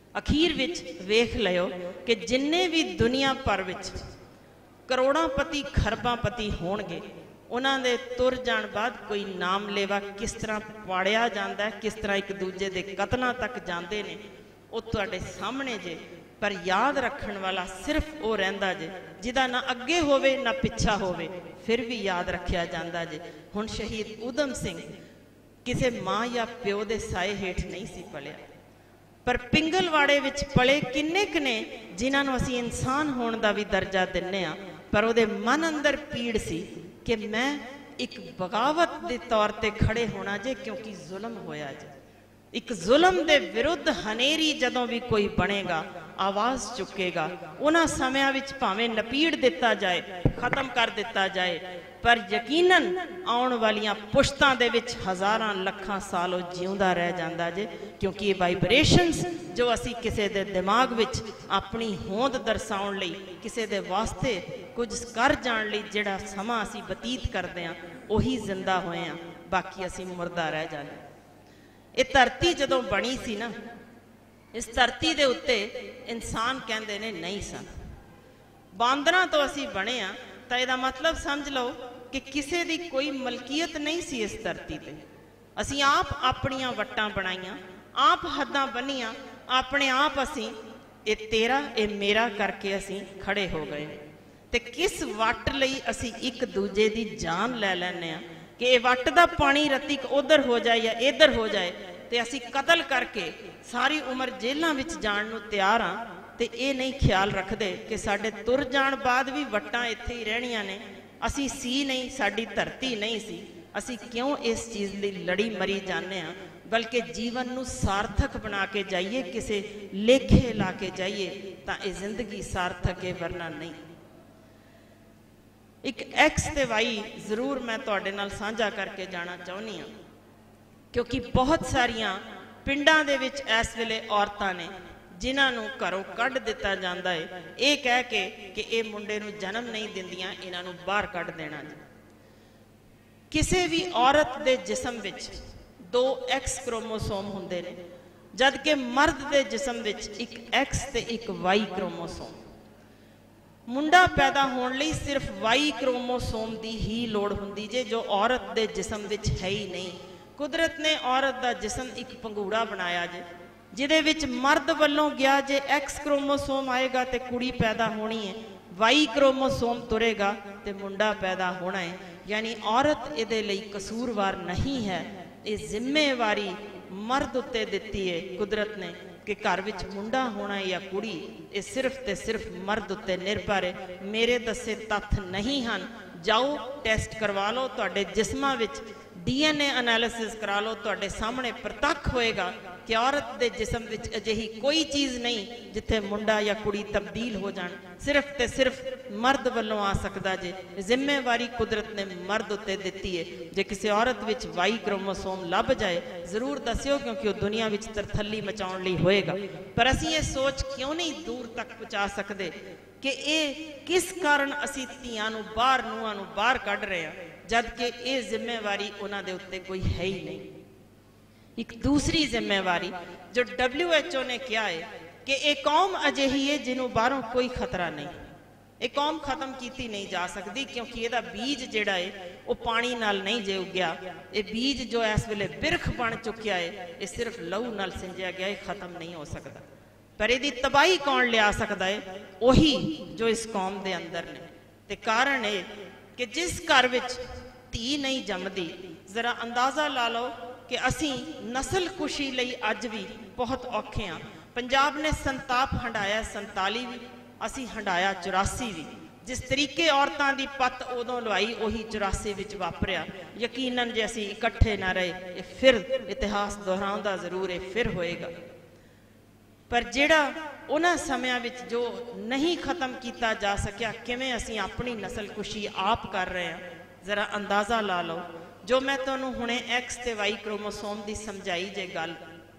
Speaker 1: ਅਖੀਰ ਵਿੱਚ ਵੇਖ ਲਿਓ ਕਿ ਜਿੰਨੇ ਵੀ ਦੁਨੀਆ ਭਰ ਵਿੱਚ ਕਰੋੜਾਂਪਤੀ ਖਰਬਾਂਪਤੀ ਹੋਣਗੇ, ਉਹਨਾਂ ਦੇ ਤੁਰ ਜਾਣ ਬਾਅਦ ਕੋਈ ਨਾਮ ਲੇਵਾ ਕਿਸ ਤਰ੍ਹਾਂ ਪਾੜਿਆ ਜਾਂਦਾ ਹੈ, ਕਿਸ ਤਰ੍ਹਾਂ ਇੱਕ ਦੂਜੇ ਦੇ ਕਤਲਾਂ ਤੱਕ ਜਾਂਦੇ ਨੇ, ਉਹ ਤੁਹਾਡੇ ਸਾਹਮਣੇ ਜੇ। ਪਰ ਯਾਦ ਰੱਖਣ ਵਾਲਾ ਸਿਰਫ ਉਹ ਰਹਿੰਦਾ ਜੇ ਜਿਹਦਾ ਨਾ ਅੱਗੇ ਹੋਵੇ ਨਾ ਪਿੱਛਾ ਹੋਵੇ, ਫਿਰ ਵੀ ਯਾਦ ਰੱਖਿਆ ਜਾਂਦਾ ਜੇ। ਹੁਣ ਸ਼ਹੀਦ ਊਧਮ ਸਿੰਘ ਕਿਸੇ ਮਾਂ ਜਾਂ ਪਿਓ ਦੇ ਸਾਏ ਹੇਠ ਨਹੀਂ ਸੀ ਪਲਿਆ, ਪਰ ਪਿੰਗਲਵਾੜੇ ਵਿੱਚ ਪਲੇ ਕਿੰਨੇ ਕੁ ਨੇ ਜਿਨ੍ਹਾਂ ਨੂੰ ਅਸੀਂ ਇਨਸਾਨ ਹੋਣ ਦਾ ਵੀ ਦਰਜਾ ਦਿੰਦੇ ਹਾਂ, ਪਰ ਉਹਦੇ ਮਨ ਅੰਦਰ ਪੀੜ ਸੀ ਕਿ ਮੈਂ ਇੱਕ ਬਗਾਵਤ ਦੇ ਤੌਰ ਤੇ ਖੜੇ ਹੋਣਾ ਜੇ, ਕਿਉਂਕਿ ਜ਼ੁਲਮ ਹੋਇਆ ਜੇ। ਇੱਕ ਜ਼ੁਲਮ ਦੇ ਵਿਰੁੱਧ ਹਨੇਰੀ ਜਦੋਂ ਵੀ ਕੋਈ ਬਣੇਗਾ, ਆਵਾਜ਼ ਚੁੱਕੇਗਾ, ਉਹਨਾਂ ਸਮਿਆਂ ਵਿੱਚ ਭਾਵੇਂ ਨਪੀੜ ਦਿੱਤਾ ਜਾਏ, ਖਤਮ ਕਰ ਦਿੱਤਾ ਜਾਏ, ਪਰ ਯਕੀਨਨ ਆਉਣ ਵਾਲੀਆਂ ਪੁਸ਼ਤਾਂ ਦੇ ਵਿੱਚ ਹਜ਼ਾਰਾਂ ਲੱਖਾਂ ਸਾਲ ਉਹ ਜਿਉਂਦਾ ਰਹਿ ਜਾਂਦਾ ਜੇ। ਕਿਉਂਕਿ ਇਹ ਵਾਈਬ੍ਰੇਸ਼ਨਸ ਜੋ ਅਸੀਂ ਕਿਸੇ ਦੇ ਦਿਮਾਗ ਵਿੱਚ ਆਪਣੀ ਹੋਂਦ ਦਰਸਾਉਣ ਲਈ, ਕਿਸੇ ਦੇ ਵਾਸਤੇ ਕੁਝ ਕਰ ਜਾਣ ਲਈ ਜਿਹੜਾ ਸਮਾਂ ਅਸੀਂ ਬਤੀਤ ਕਰਦੇ ਹਾਂ, ਉਹੀ ਜ਼ਿੰਦਾ ਹੋਏ ਹਾਂ, ਬਾਕੀ ਅਸੀਂ ਮੁਰਦਾ ਰਹਿ ਜਾਂਦੇ। ਇਹ ਧਰਤੀ ਜਦੋਂ ਬਣੀ ਸੀ ਨਾ, ਇਸ ਧਰਤੀ ਦੇ ਉੱਤੇ ਇਨਸਾਨ ਕਹਿੰਦੇ ਨੇ ਨਹੀਂ ਸਨ। ਬਾਂਦਰਾਂ ਤੋਂ ਅਸੀਂ ਬਣੇ ਆ, ਤਾਂ ਇਹਦਾ ਮਤਲਬ ਸਮਝ ਲਓ ਕਿ ਕਿਸੇ ਦੀ ਕੋਈ ਮਲਕੀਅਤ ਨਹੀਂ ਸੀ ਇਸ ਧਰਤੀ ਤੇ। ਅਸੀਂ ਆਪ ਆਪਣੀਆਂ ਵੱਟਾਂ ਬਣਾਈਆਂ, ਆਪ ਹੱਦਾਂ ਬੰਨੀਆਂ, ਆਪਣੇ ਆਪ ਅਸੀਂ ਇਹ ਤੇਰਾ ਇਹ ਮੇਰਾ ਕਰਕੇ ਅਸੀਂ ਖੜੇ ਹੋ ਗਏ। ਤੇ ਕਿਸ ਵੱਟ ਲਈ ਅਸੀਂ ਇੱਕ ਦੂਜੇ ਦੀ ਜਾਨ ਲੈ ਲੈਂਦੇ ਹਾਂ ਕਿ ਇਹ ਵੱਟ ਦਾ ਪਾਣੀ ਰਤੀ ਉਧਰ ਹੋ ਜਾਏ ਜਾਂ ਇੱਧਰ ਹੋ ਜਾਏ, ਤੇ ਅਸੀਂ ਕਤਲ ਕਰਕੇ ਸਾਰੀ ਉਮਰ ਜੇਲ੍ਹਾਂ ਵਿੱਚ ਜਾਣ ਨੂੰ ਤਿਆਰ ਹਾਂ। ਤੇ ਇਹ ਨਹੀਂ ਖਿਆਲ ਰੱਖਦੇ ਕਿ ਸਾਡੇ ਤੁਰ ਜਾਣ ਬਾਅਦ ਵੀ ਵੱਟਾਂ ਇੱਥੇ ਹੀ ਰਹਿਣੀਆਂ ਨੇ। ਅਸੀਂ ਸੀ ਨਹੀਂ, ਸਾਡੀ ਧਰਤੀ ਨਹੀਂ ਸੀ, ਅਸੀਂ ਕਿਉਂ ਇਸ ਚੀਜ਼ ਲਈ ਲੜੀ ਮਰੀ ਜਾਂਦੇ ਹਾਂ? ਬਲਕਿ ਜੀਵਨ ਨੂੰ ਸਾਰਥਕ ਬਣਾ ਕੇ ਜਾਈਏ, ਕਿਸੇ ਲੇਖੇ ਲਾ ਕੇ ਜਾਈਏ, ਤਾਂ ਇਹ ਜ਼ਿੰਦਗੀ ਸਾਰਥਕ ਹੈ, ਵਰਨਾ ਨਹੀਂ। ਇੱਕ ਐਕਸ ਤੇ ਵਾਈ ਜ਼ਰੂਰ ਮੈਂ ਤੁਹਾਡੇ ਨਾਲ ਸਾਂਝਾ ਕਰਕੇ ਜਾਣਾ ਚਾਹੁੰਦੀ ਹਾਂ, ਕਿਉਂਕਿ ਬਹੁਤ ਸਾਰੀਆਂ ਪਿੰਡਾਂ ਦੇ ਵਿੱਚ ਇਸ ਵੇਲੇ ਔਰਤਾਂ ਨੇ ਜਿਨ੍ਹਾਂ ਨੂੰ ਘਰੋਂ ਕੱਢ ਦਿੱਤਾ ਜਾਂਦਾ ਹੈ, ਇਹ ਕਹਿ ਕੇ ਕਿ ਇਹ ਮੁੰਡੇ ਨੂੰ ਜਨਮ ਨਹੀਂ ਦਿੰਦੀਆਂ, ਇਹਨਾਂ ਨੂੰ ਬਾਹਰ ਕੱਢ ਦੇਣਾ। ਕਿਸੇ ਵੀ ਔਰਤ ਦੇ ਜਿਸਮ ਵਿੱਚ 2 ਐਕਸ ਕ੍ਰੋਮੋਸੋਮ ਹੁੰਦੇ ਨੇ, ਜਦ ਕਿ ਮਰਦ ਦੇ ਜਿਸਮ ਵਿੱਚ ਇੱਕ ਐਕਸ ਤੇ ਇੱਕ ਵਾਈ ਕ੍ਰੋਮੋਸੋਮ। ਮੁੰਡਾ ਪੈਦਾ ਹੋਣ ਲਈ ਸਿਰਫ ਵਾਈ ਕ੍ਰੋਮੋਸੋਮ ਦੀ ਹੀ ਲੋੜ ਹੁੰਦੀ ਜੇ, ਜੋ ਔਰਤ ਦੇ ਜਿਸਮ ਵਿੱਚ ਹੈ ਹੀ ਨਹੀਂ। ਕੁਦਰਤ ਨੇ ਔਰਤ ਦਾ ਜਿਸਮ ਇੱਕ ਪੰਗੂੜਾ ਬਣਾਇਆ ਜੇ, ਜਿਹਦੇ ਵਿੱਚ ਮਰਦ ਵੱਲੋਂ ਗਿਆ ਜੇ ਐਕਸ ਕ੍ਰੋਮੋਸੋਮ ਆਏਗਾ ਤੇ ਕੁੜੀ ਪੈਦਾ ਹੋਣੀ ਹੈ, ਵਾਈ ਕ੍ਰੋਮੋਸੋਮ ਤੁਰੇਗਾ ਤੇ ਮੁੰਡਾ ਪੈਦਾ ਹੋਣਾ ਹੈ। ਯਾਨੀ ਔਰਤ ਇਹਦੇ ਲਈ ਕਸੂਰਵਾਰ ਨਹੀਂ ਹੈ। ਇਹ ਜ਼ਿੰਮੇਵਾਰੀ ਮਰਦ ਉੱਤੇ ਦਿੱਤੀ ਹੈ ਕੁਦਰਤ ਨੇ ਕਿ ਘਰ ਵਿੱਚ ਮੁੰਡਾ ਹੋਣਾ ਜਾਂ ਕੁੜੀ, ਇਹ ਸਿਰਫ ਤੇ ਸਿਰਫ ਮਰਦ ਉੱਤੇ ਨਿਰਭਰ ਹੈ। ਮੇਰੇ ਦੱਸੇ ਤੱਥ ਨਹੀਂ ਹਨ, ਜਾਓ ਟੈਸਟ ਕਰਵਾ ਲਓ, ਤੁਹਾਡੇ ਜਿਸਮਾਂ ਵਿੱਚ DNA ਐਨਾਲਿਸਿਸ ਕਰਾ ਲਓ, ਤੁਹਾਡੇ ਸਾਹਮਣੇ ਪ੍ਰਤੱਖ ਹੋਏਗਾ ਕਿ ਔਰਤ ਦੇ ਜਿਸਮ ਵਿੱਚ ਅਜਿਹੀ ਕੋਈ ਚੀਜ਼ ਨਹੀਂ ਜਿੱਥੇ ਮੁੰਡਾ ਜਾਂ ਕੁੜੀ ਤਬਦੀਲ ਹੋ ਜਾਣ। ਸਿਰਫ ਤੇ ਸਿਰਫ ਮਰਦ ਵੱਲੋਂ ਆ ਸਕਦਾ ਜੇ। ਜ਼ਿੰਮੇਵਾਰੀ ਕੁਦਰਤ ਨੇ ਮਰਦ ਉੱਤੇ ਦਿੱਤੀ ਹੈ। ਜੇ ਕਿਸੇ ਔਰਤ ਵਿੱਚ ਵਾਈ ਕ੍ਰੋਮੋਸੋਮ ਲੱਭ ਜਾਏ ਜ਼ਰੂਰ ਦੱਸਿਓ, ਕਿਉਂਕਿ ਉਹ ਦੁਨੀਆ ਵਿੱਚ ਤਰਥੱਲੀ ਮਚਾਉਣ ਲਈ ਹੋਏਗਾ। ਪਰ ਅਸੀਂ ਇਹ ਸੋਚ ਕਿਉਂ ਨਹੀਂ ਦੂਰ ਤੱਕ ਪਹੁੰਚਾ ਸਕਦੇ ਕਿ ਇਹ ਕਿਸ ਕਾਰਨ ਅਸੀਂ ਧੀਆਂ ਨੂੰ ਬਾਹਰ, ਨੂੰਹਾਂ ਨੂੰ ਬਾਹਰ ਕੱਢ ਰਹੇ ਹਾਂ, ਜਦ ਕਿ ਇਹ ਜ਼ਿੰਮੇਵਾਰੀ ਉਹਨਾਂ ਦੇ ਉੱਤੇ ਕੋਈ ਹੈ ਹੀ ਨਹੀਂ। ਇੱਕ ਦੂਸਰੀ ਜ਼ਿੰਮੇਵਾਰੀ ਜੋ WHO ਨੇ ਕਿਹਾ ਹੈ ਕਿ ਇਹ ਕੌਮ ਅਜਿਹੀ ਹੈ ਜਿਹਨੂੰ ਬਾਹਰੋਂ ਕੋਈ ਖਤਰਾ ਨਹੀਂ। ਇਹ ਕੌਮ ਖਤਮ ਕੀਤੀ ਨਹੀਂ ਜਾ ਸਕਦੀ, ਕਿਉਂਕਿ ਇਹਦਾ ਬੀਜ ਜਿਹੜਾ ਹੈ ਉਹ ਪਾਣੀ ਨਾਲ ਨਹੀਂ ਜੇ ਉੱਗਿਆ। ਇਹ ਬੀਜ ਜੋ ਇਸ ਵੇਲੇ ਬਿਰਖ ਬਣ ਚੁੱਕਿਆ ਹੈ, ਇਹ ਸਿਰਫ ਲਹੂ ਨਾਲ ਸਿੰਜਿਆ ਗਿਆ, ਇਹ ਖਤਮ ਨਹੀਂ ਹੋ ਸਕਦਾ। ਪਰ ਇਹਦੀ ਤਬਾਹੀ ਕੌਣ ਲਿਆ ਸਕਦਾ ਹੈ? ਉਹੀ ਜੋ ਇਸ ਕੌਮ ਦੇ ਅੰਦਰ ਨੇ। ਤੇ ਕਾਰਨ ਇਹ ਕਿ ਜਿਸ ਘਰ ਵਿੱਚ ਧੀ ਨਹੀਂ ਜੰਮਦੀ, ਜ਼ਰਾ ਅੰਦਾਜ਼ਾ ਲਾ ਲਓ ਕਿ ਅਸੀਂ ਨਸਲ ਕੁਸ਼ੀ ਲਈ ਅੱਜ ਵੀ ਬਹੁਤ ਔਖੇ ਹਾਂ। ਪੰਜਾਬ ਨੇ ਸੰਤਾਪ ਹੰਡਾਇਆ 47 ਵੀ, ਅਸੀਂ ਹੰਡਾਇਆ 84 ਵੀ। ਜਿਸ ਤਰੀਕੇ ਔਰਤਾਂ ਦੀ ਪੱਤ ਉਦੋਂ ਲਵਾਈ, ਉਹੀ 84 ਵਿੱਚ ਵਾਪਰਿਆ। ਯਕੀਨਨ ਜੇ ਅਸੀਂ ਇਕੱਠੇ ਨਾ ਰਹੇ, ਇਹ ਫਿਰ ਇਤਿਹਾਸ ਦੁਹਰਾਉਂਦਾ ਜ਼ਰੂਰ ਇਹ ਫਿਰ ਹੋਏਗਾ। ਪਰ ਜਿਹੜਾ ਉਹਨਾਂ ਸਮਿਆਂ ਵਿੱਚ ਜੋ ਨਹੀਂ ਖਤਮ ਕੀਤਾ ਜਾ ਸਕਿਆ, ਕਿਵੇਂ ਅਸੀਂ ਆਪਣੀ ਨਸਲ ਕੁਸ਼ੀ ਆਪ ਕਰ ਰਹੇ ਹਾਂ, ਜ਼ਰਾ ਅੰਦਾਜ਼ਾ ਲਾ ਲਓ। ਜੋ ਮੈਂ ਤੁਹਾਨੂੰ ਹੁਣੇ ਐਕਸ ਤੇ ਵਾਈ ਕ੍ਰੋਮੋਸੋਮ ਦੀ ਸਮਝਾਈ ਜੇ ਗੱਲ,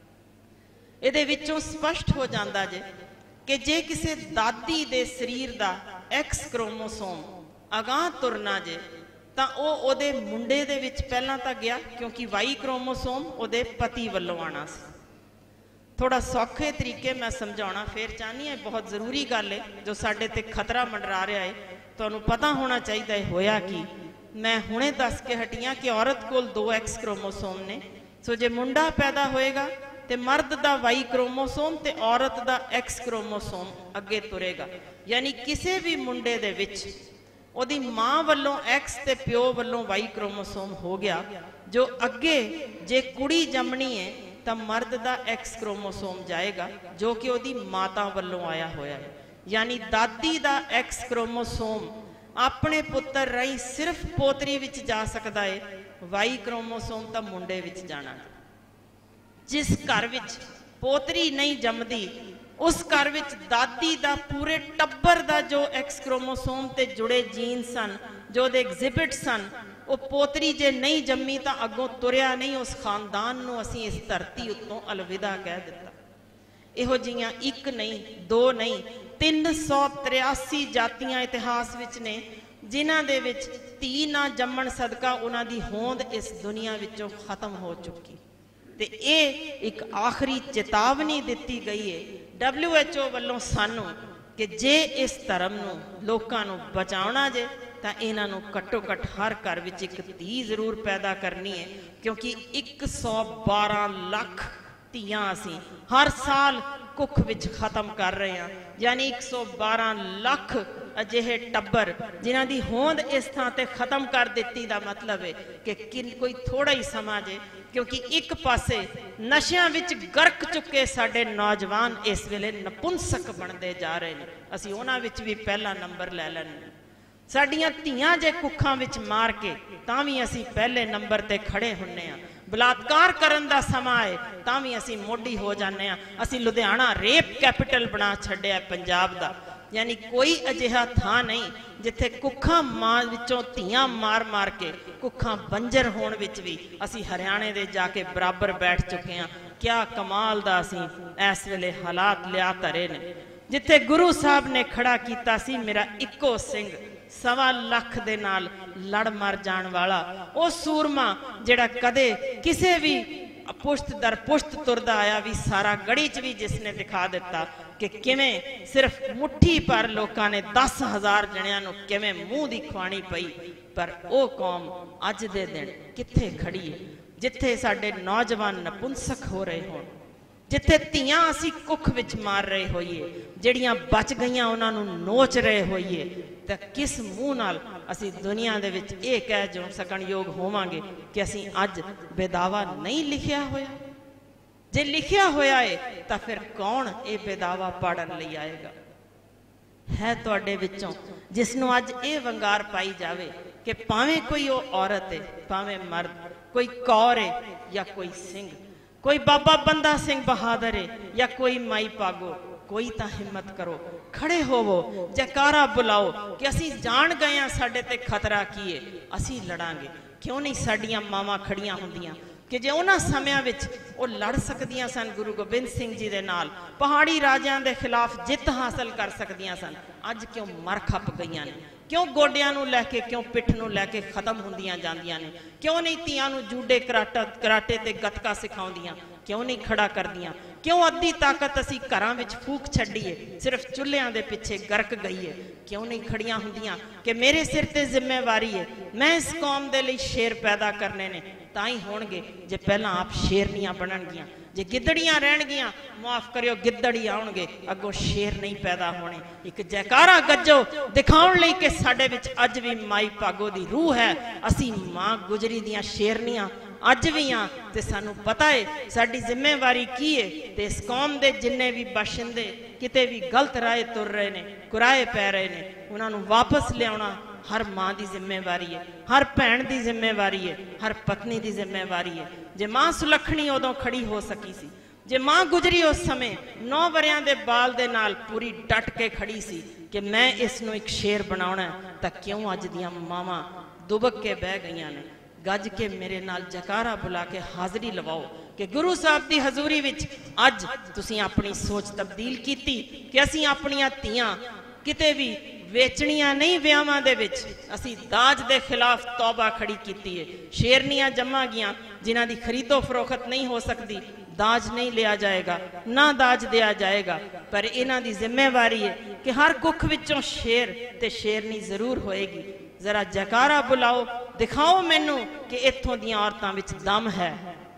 Speaker 1: ਇਹਦੇ ਵਿੱਚੋਂ ਸਪਸ਼ਟ ਹੋ ਜਾਂਦਾ ਜੇ ਕਿ ਜੇ ਕਿਸੇ ਦਾਦੀ ਦੇ ਸਰੀਰ ਦਾ ਐਕਸ ਕ੍ਰੋਮੋਸੋਮ ਅਗਾਂਹ ਤੁਰਨਾ ਜੇ ਤਾਂ ਉਹ ਉਹਦੇ ਮੁੰਡੇ ਦੇ ਵਿੱਚ ਪਹਿਲਾਂ ਤਾਂ ਗਿਆ, ਕਿਉਂਕਿ ਵਾਈ ਕ੍ਰੋਮੋਸੋਮ ਉਹਦੇ ਪਤੀ ਵੱਲੋਂ ਆਣਾ ਸੀ। थोड़ा सौखे तरीके मैं समझाना फिर चाहनी है, बहुत ज़रूरी गल है जो साडे ते खतरा मंडरा रहा है, तुहानूं पता होना चाहिए है होया कि मैं हुणे दस के हटियां कि औरत कोल 2 एक्स क्रोमोसोम ने। सो जे मुंडा पैदा होएगा तो मर्द दा वाई क्रोमोसोम ते औरत दा एक्स क्रोमोसोम अगे तुरेगा, यानी किसी भी मुंडे दे विच ओदी माँ वल्लों एक्स ते प्यो वल्लों वाई क्रोमोसोम हो गया, जो अगे जे कुड़ी जमनी है तो मर्द दा एक्स क्रोमोसोम जाएगा जो कि ओदी माता वल्लों आया होया है। यानी दादी दा एक्स क्रोमोसोम अपने पुत्र राही सिर्फ पोतरी विच जा सकता है, वाई क्रोमोसोम तो मुंडे विच जाना। जिस घर विच पोतरी नहीं जमदी उस घर विच दादी दा पूरे टब्बर दा जो एक्स क्रोमोसोम ते जुड़े जीन सन, जो दे एग्जिबिट सन, वो पोतरी जे नहीं जम्मी तो अगों तुरिया नहीं, उस खानदान नूं असीं इस धरती उत्तों अलविदा कह दिता। इहो जिहियां एक नहीं, दो नहीं, 383 जातियां इतिहास विच ने जिन्हां दे विच धी ना जम्मण सदका उन्हां दी होंद इस दुनिया विचों खत्म हो चुकी। ते ये एक आखिरी चेतावनी दिती गई है WHO वालों सानू कि जे इस धर्म नूं लोकां नूं बचाउणा जे तां इन्हां नूं घट्टो घट्ट हर घर विच एक धी जरूर पैदा करनी है, क्योंकि 112 लाख धीआं असीं हर साल कुख विच खत्म कर रहे हैं। यानी 112 लाख अजिहे टब्बर जिन्हां दी होंद इस थां ते खत्म कर दित्ती दा मतलब है कि कोई थोड़ा ही समा जे, क्योंकि एक पासे नशियां विच गर्क चुके साडे नौजवान इस वेले नपुंसक बनते जा रहे हैं, असीं उन्हां विच भी पहला नंबर लै लैंदे। साडियां धीआं जे कुखां विच मार के तां भी असीं पहले नंबर ते खड़े हुन्ने आ। बलात्कार करन दा समा है तां भी असीं मोढी हो जाने आ। असीं लुधियाना रेप कैपिटल बना छड्डिया पंजाब दा। यानी कोई अजिहा थां नहीं जिथे कुखां मां विचों धीआं मार मार के कुखां बंजर होण विच भी असीं हरियाणे दे जाके बराबर बैठ चुके हैं। क्या कमाल दा असीं इस वेले हालात लिया धरे ने। जिथे गुरु साहब ने खड़ा कीता सी मेरा इक्को सिंह 1.25 लाख दे नाल लड़ मर जाण वाला वो सूरमा जिहड़ा कदे किसे भी पुश्त दर पुश्त तुरदा आया भी सारा गढ़ी च भी जिसने दिखा दिता कि किवें सिर्फ मुट्ठी पर लोकां ने 10,000 जणियां नूं किवें मूँह दी खुआणी पई। पर वो कौम अज दे दिन कित्थे खड़ी है जिथे साडे नौजवान नपुंसक हो रहे होण, जिथे धीआं असीं कुख विच मार रहे होइए, जिहड़ियां बच गईयां उन्हां नूं नोच रहे होइए, तो किस मूँह नाल असीं दुनिया दे विच इह कह जो सकण योग होवांगे कि असीं अज बेदावा नहीं लिखिया होया। जे लिखिया होया है तो फिर कौन ये बेदावा पढ़न लई आएगा। है तुहाडे विचों जिसनूं अज ये वंगार पाई जावे कि भावें कोई वो औरत है, भावें मर्द, कोई कौर है या कोई सिंह, कोई बाबा बंदा सिंह बहादुर है या कोई माई पागो, कोई तो हिम्मत करो, खड़े होवो, जयकारा बुलाओ कि असीं जान गए हैं साडे ते खतरा की है, असीं लड़ांगे। क्यों नहीं साडियां मावां खड़ियां हुंदियां कि जे उन्हां समयां विच वो लड़ सकदियां सन गुरु गोबिंद सिंह जी दे नाल, पहाड़ी राजियां दे खिलाफ जित हासिल कर सकदियां सन। अज क्यों मर खप गईयां ने, क्यों गोडियां नूं लैके, क्यों पिठ नूं लैके खत्म हुंदियां जांदियां ने, क्यों नहीं धीआं नूं जूडे कराटे ते गतका सिखाउंदियां, क्यों नहीं खड़ा करदियां, क्यों अद्धी ताकत असीं घरां विच फूक छड्डीए, सिर्फ चुल्हियां दे पिछे गरक गई है, क्यों नहीं खड़ियां हुंदियां कि मेरे सिर ते जिम्मेवारी है, मैं इस कौम दे लई शेर पैदा करने ने, तां ही होणगे जे पहलां आप शेरनियां बनणगियां। जे गिद्दड़ियां रहणगियां, माफ करियो गिद्दड़ ही आउणगे, अगों शेर नहीं पैदा होने। एक जयकारा गज्जो दिखाउण लई कि साडे विच अज भी माई भागो दी रूह है, असीं मां गुजरी दियां शेरनियां अज भी हाँ, तो सानू पता है साडी जिम्मेवारी की है। तो इस कौम के जिन्ने भी बाशिंदे किते भी गलत राह तुर रहे ने, कुराए पै रहे ने, उन्होंने वापस लिया हर माँ की जिम्मेवारी है, हर भैन की जिम्मेवारी है, हर पत्नी की जिम्मेवारी है। जे माँ सुलखणी उदों खड़ी हो सकी सी, जे माँ गुजरी उस समय 9 वरियां दे बाल दे नाल पूरी डट के खड़ी सी कि मैं इसनों एक शेर बनाउणा है, तां क्यों अज दियां मावां दुबक के बह गईयां ने। गज के मेरे नाल जकारा बुला के हाज़री लवाओ कि गुरु साहब की हजूरी विच अज तुसीं अपनी सोच तब्दील कीती कि असीं अपनियां धीआं किते भी वेचनियां नहीं, विआहां दे विच असीं दाज दे खिलाफ तौबा खड़ी कीती है। शेरनियां जम्मा गईयां जिन्हां दी खरीदो फरोख्त नहीं हो सकती, दाज नहीं लिया जाएगा, ना दाज दिया जाएगा, पर इन्हां दी जिम्मेवारी है कि हर कुख विचों शेर ते शेरनी जरूर होएगी। जरा जयकारा बुलाओ, दिखाओ मैनू कि इत्थों दीयां औरतां विच दम है।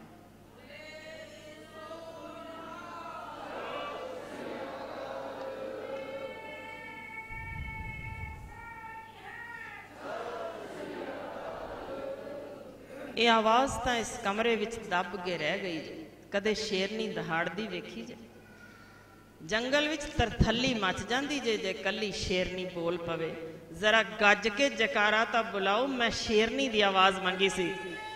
Speaker 1: ये आवाज़ तो इस कमरे विच दब के रह गई जे, कदे शेरनी दहाड़दी वेखी जे। जंगल विच तरथली मच जाती जे जे कली शेरनी बोल पवे। जरा गज के जकारा तो बुलाओ, मैं शेरनी दी आवाज़ मंगी सी।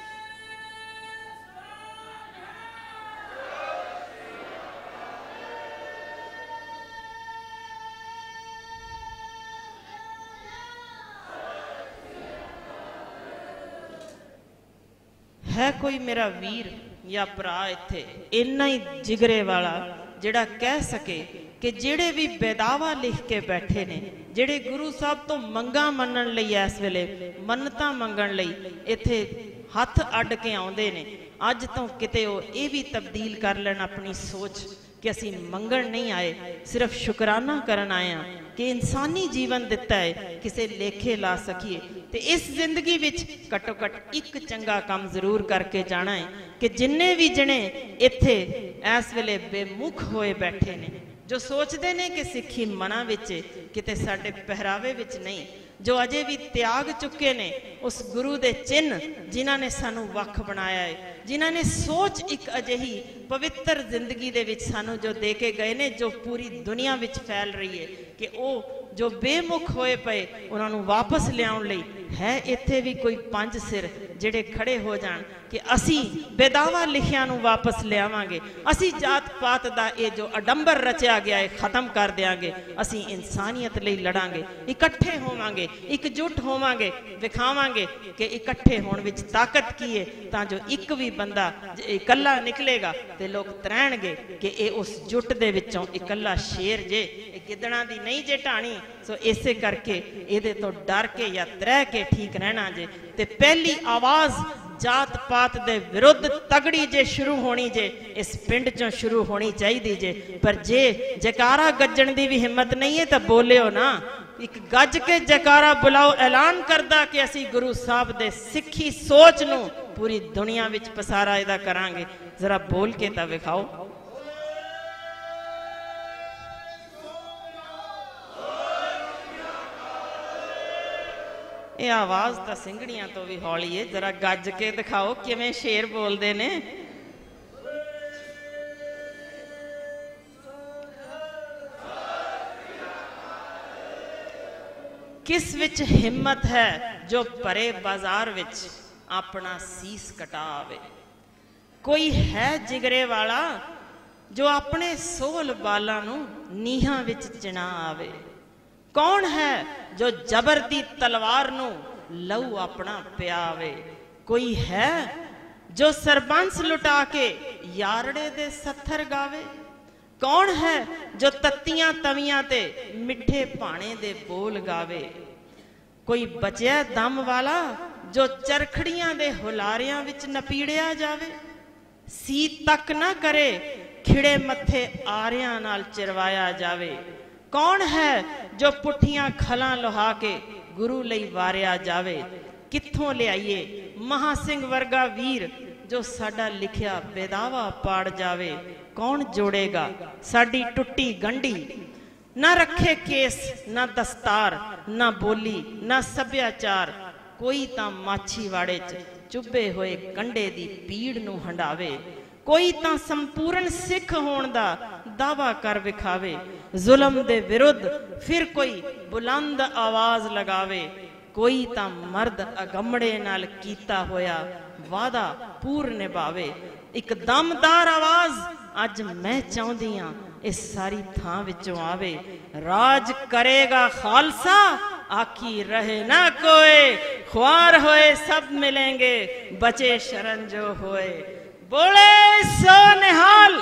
Speaker 1: है कोई मेरा वीर या भरा इत्थे इन्ना ही जिगरे वाला जिहड़ा कह सके कि जिहड़े भी बेदावा लिख के बैठे ने, जिहड़े गुरु साहब तो मंगा मनन लई इस वेले मन्नतां मंगण लई इत्थे हथ अड्ड के आउंदे ने, अज तो किते ओह ये भी तब्दील कर लैण अपनी सोच कि असीं मंगण नहीं आए, सिर्फ शुकराना करन आए हां कि इंसानी जीवन दिता है, किसे लेखे ला सकीए। तो इस जिंदगी विच घट्टो घट एक चंगा काम जरूर करके जाना है कि जिन्ने भी जने इत्थे इस वेले बेमुख होए बैठे ने, जो सोचते ने कि सिक्खी मना विच किते साडे पहरावे विच नहीं, जो अजे भी त्याग चुके ने उस गुरु दे चिन्ह जिन्हां ने सानू वख बनाया है, जिन्हां ने सोच एक अजिही पवित्र जिंदगी दे विच सानू जो दे के गए ने, जो पूरी दुनिया विच फैल रही है कि वो जो बेमुख होए पे उन्होंने वापस लियाउण लई है इत्थे भी कोई पंज सिर जिहड़े खड़े हो जाण कि असी बेदावा लिखिया नूं वापस लियावांगे, असी जात पात दा ये जो अडंबर रचिया गया है खत्म कर देंगे, असी इंसानियत लई लड़ांगे, इकट्ठे होवांगे, एकजुट होवांगे, विखावांगे कि इकट्ठे होण विच ताकत की है, तां जो एक भी बंदा इकल्ला निकलेगा ते लोग तरैणगे कि ये उस जुट दे विचों इकल्ला शेर जे, गिदड़ां दी नहीं जे ढाणी। सो इसे करके इहदे तो डर के या त्रै के ठीक रहना जे। ते पहली आवाज़ जात पात दे विरुद्ध तगड़ी जे शुरू होनी जे, इस पिंड चों शुरू होनी चाहिए जे, पर जे जयकारा गज्जण दी भी हिम्मत नहीं है तो बोलियो ना, एक गज के जयकारा बुलाओ, ऐलान करदा कि असी गुरु साहब दे सिक्खी सोच नूं पूरी दुनिया विच पसारा इहदा करांगे। जरा बोल के तां विखाओ। ये आवाज़ तो सिंगड़ियां तो भी हौली है, जरा गज के दिखाओ किवें शेर बोलते ने। किस विच हिम्मत है जो भरे बाजार विच अपना सीस कटावे, कोई है जिगरे वाला जो अपने सोल बालां नूं नीहां विच चिना आवे, कौन है जो जबर दी तलवार नूं लहू अपना पियावे, कोई है जो सरबंस लुटा के यारड़े दे सत्थर गावे, कौन है जो तत्तियां तवियां ते मिठे भाणे दे बोल गावे, कोई बचिया दम वाला जो चरखड़ियां दे हुलारियां विच नपीड़िया जावे, सी तक ना करे खिड़े मत्थे आरियां नाल चिरवाया जावे, कौन है जो पुठियां खलां लुहा के गुरु लई वारिया जावे, कित्थों लियाइए महासिंह वर्गा वीर जो साडा लिखिया बेदावा पाड़ जावे, कौन जोड़ेगा साडी टुट्टी गंढी, ना रखे केस ना दस्तार ना बोली ना सभ्याचार, कोई तां माछी वाड़े च चुभे होए कंडे दी पीड़ नूं हंडावे, कोई तां संपूर्ण सिख होण दा दावा कर विखावे, जुल्म दे विरुद्ध फिर कोई बुलंद आवाज लगावे, कोई तां मर्द अगमड़े नाल कीता होया वादा पूर निभावे, एक दमदार आवाज अज मैं चाहती हाँ इस सारी थां विचों आवे, राज करेगा खालसा आखी रहे ना कोई, ख्वार होए सब मिलेंगे बचे शरण जो होए, बोले सो निहाल।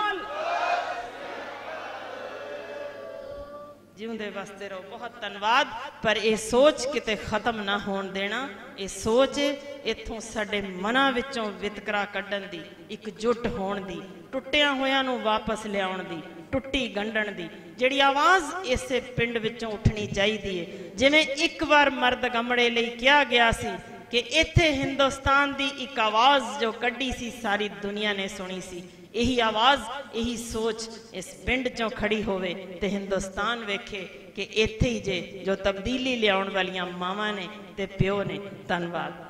Speaker 1: जिउंदे वसते रहो। बहुत धन्यवाद। पर यह सोच किते खत्म ना होने देना, ये सोच इत्थों साडे मनां विचों वितकरा कड्ढण दी, एकजुट होण दी, टुੱਟਿਆਂ होयां नूं वापस लियाउण दी, टुੱਟੀ गंढण दी जिहड़ी आवाज़ इसे पिंड विचों उठनी चाहिदी है। जिवें एक बार मर्द गमड़े लई कहा गया सी कि इत्थे हिंदुस्तान दी एक आवाज़ जो कड्ढी सी सारी दुनिया ने सुनी सी, यही आवाज़ यही सोच इस पिंड चों खड़ी होवे ते हिंदुस्तान वेखे कि इत्थे ही जे जो तब्दीली लियाउण वालियां मावां ने ते प्यो ने। धन्नवाद।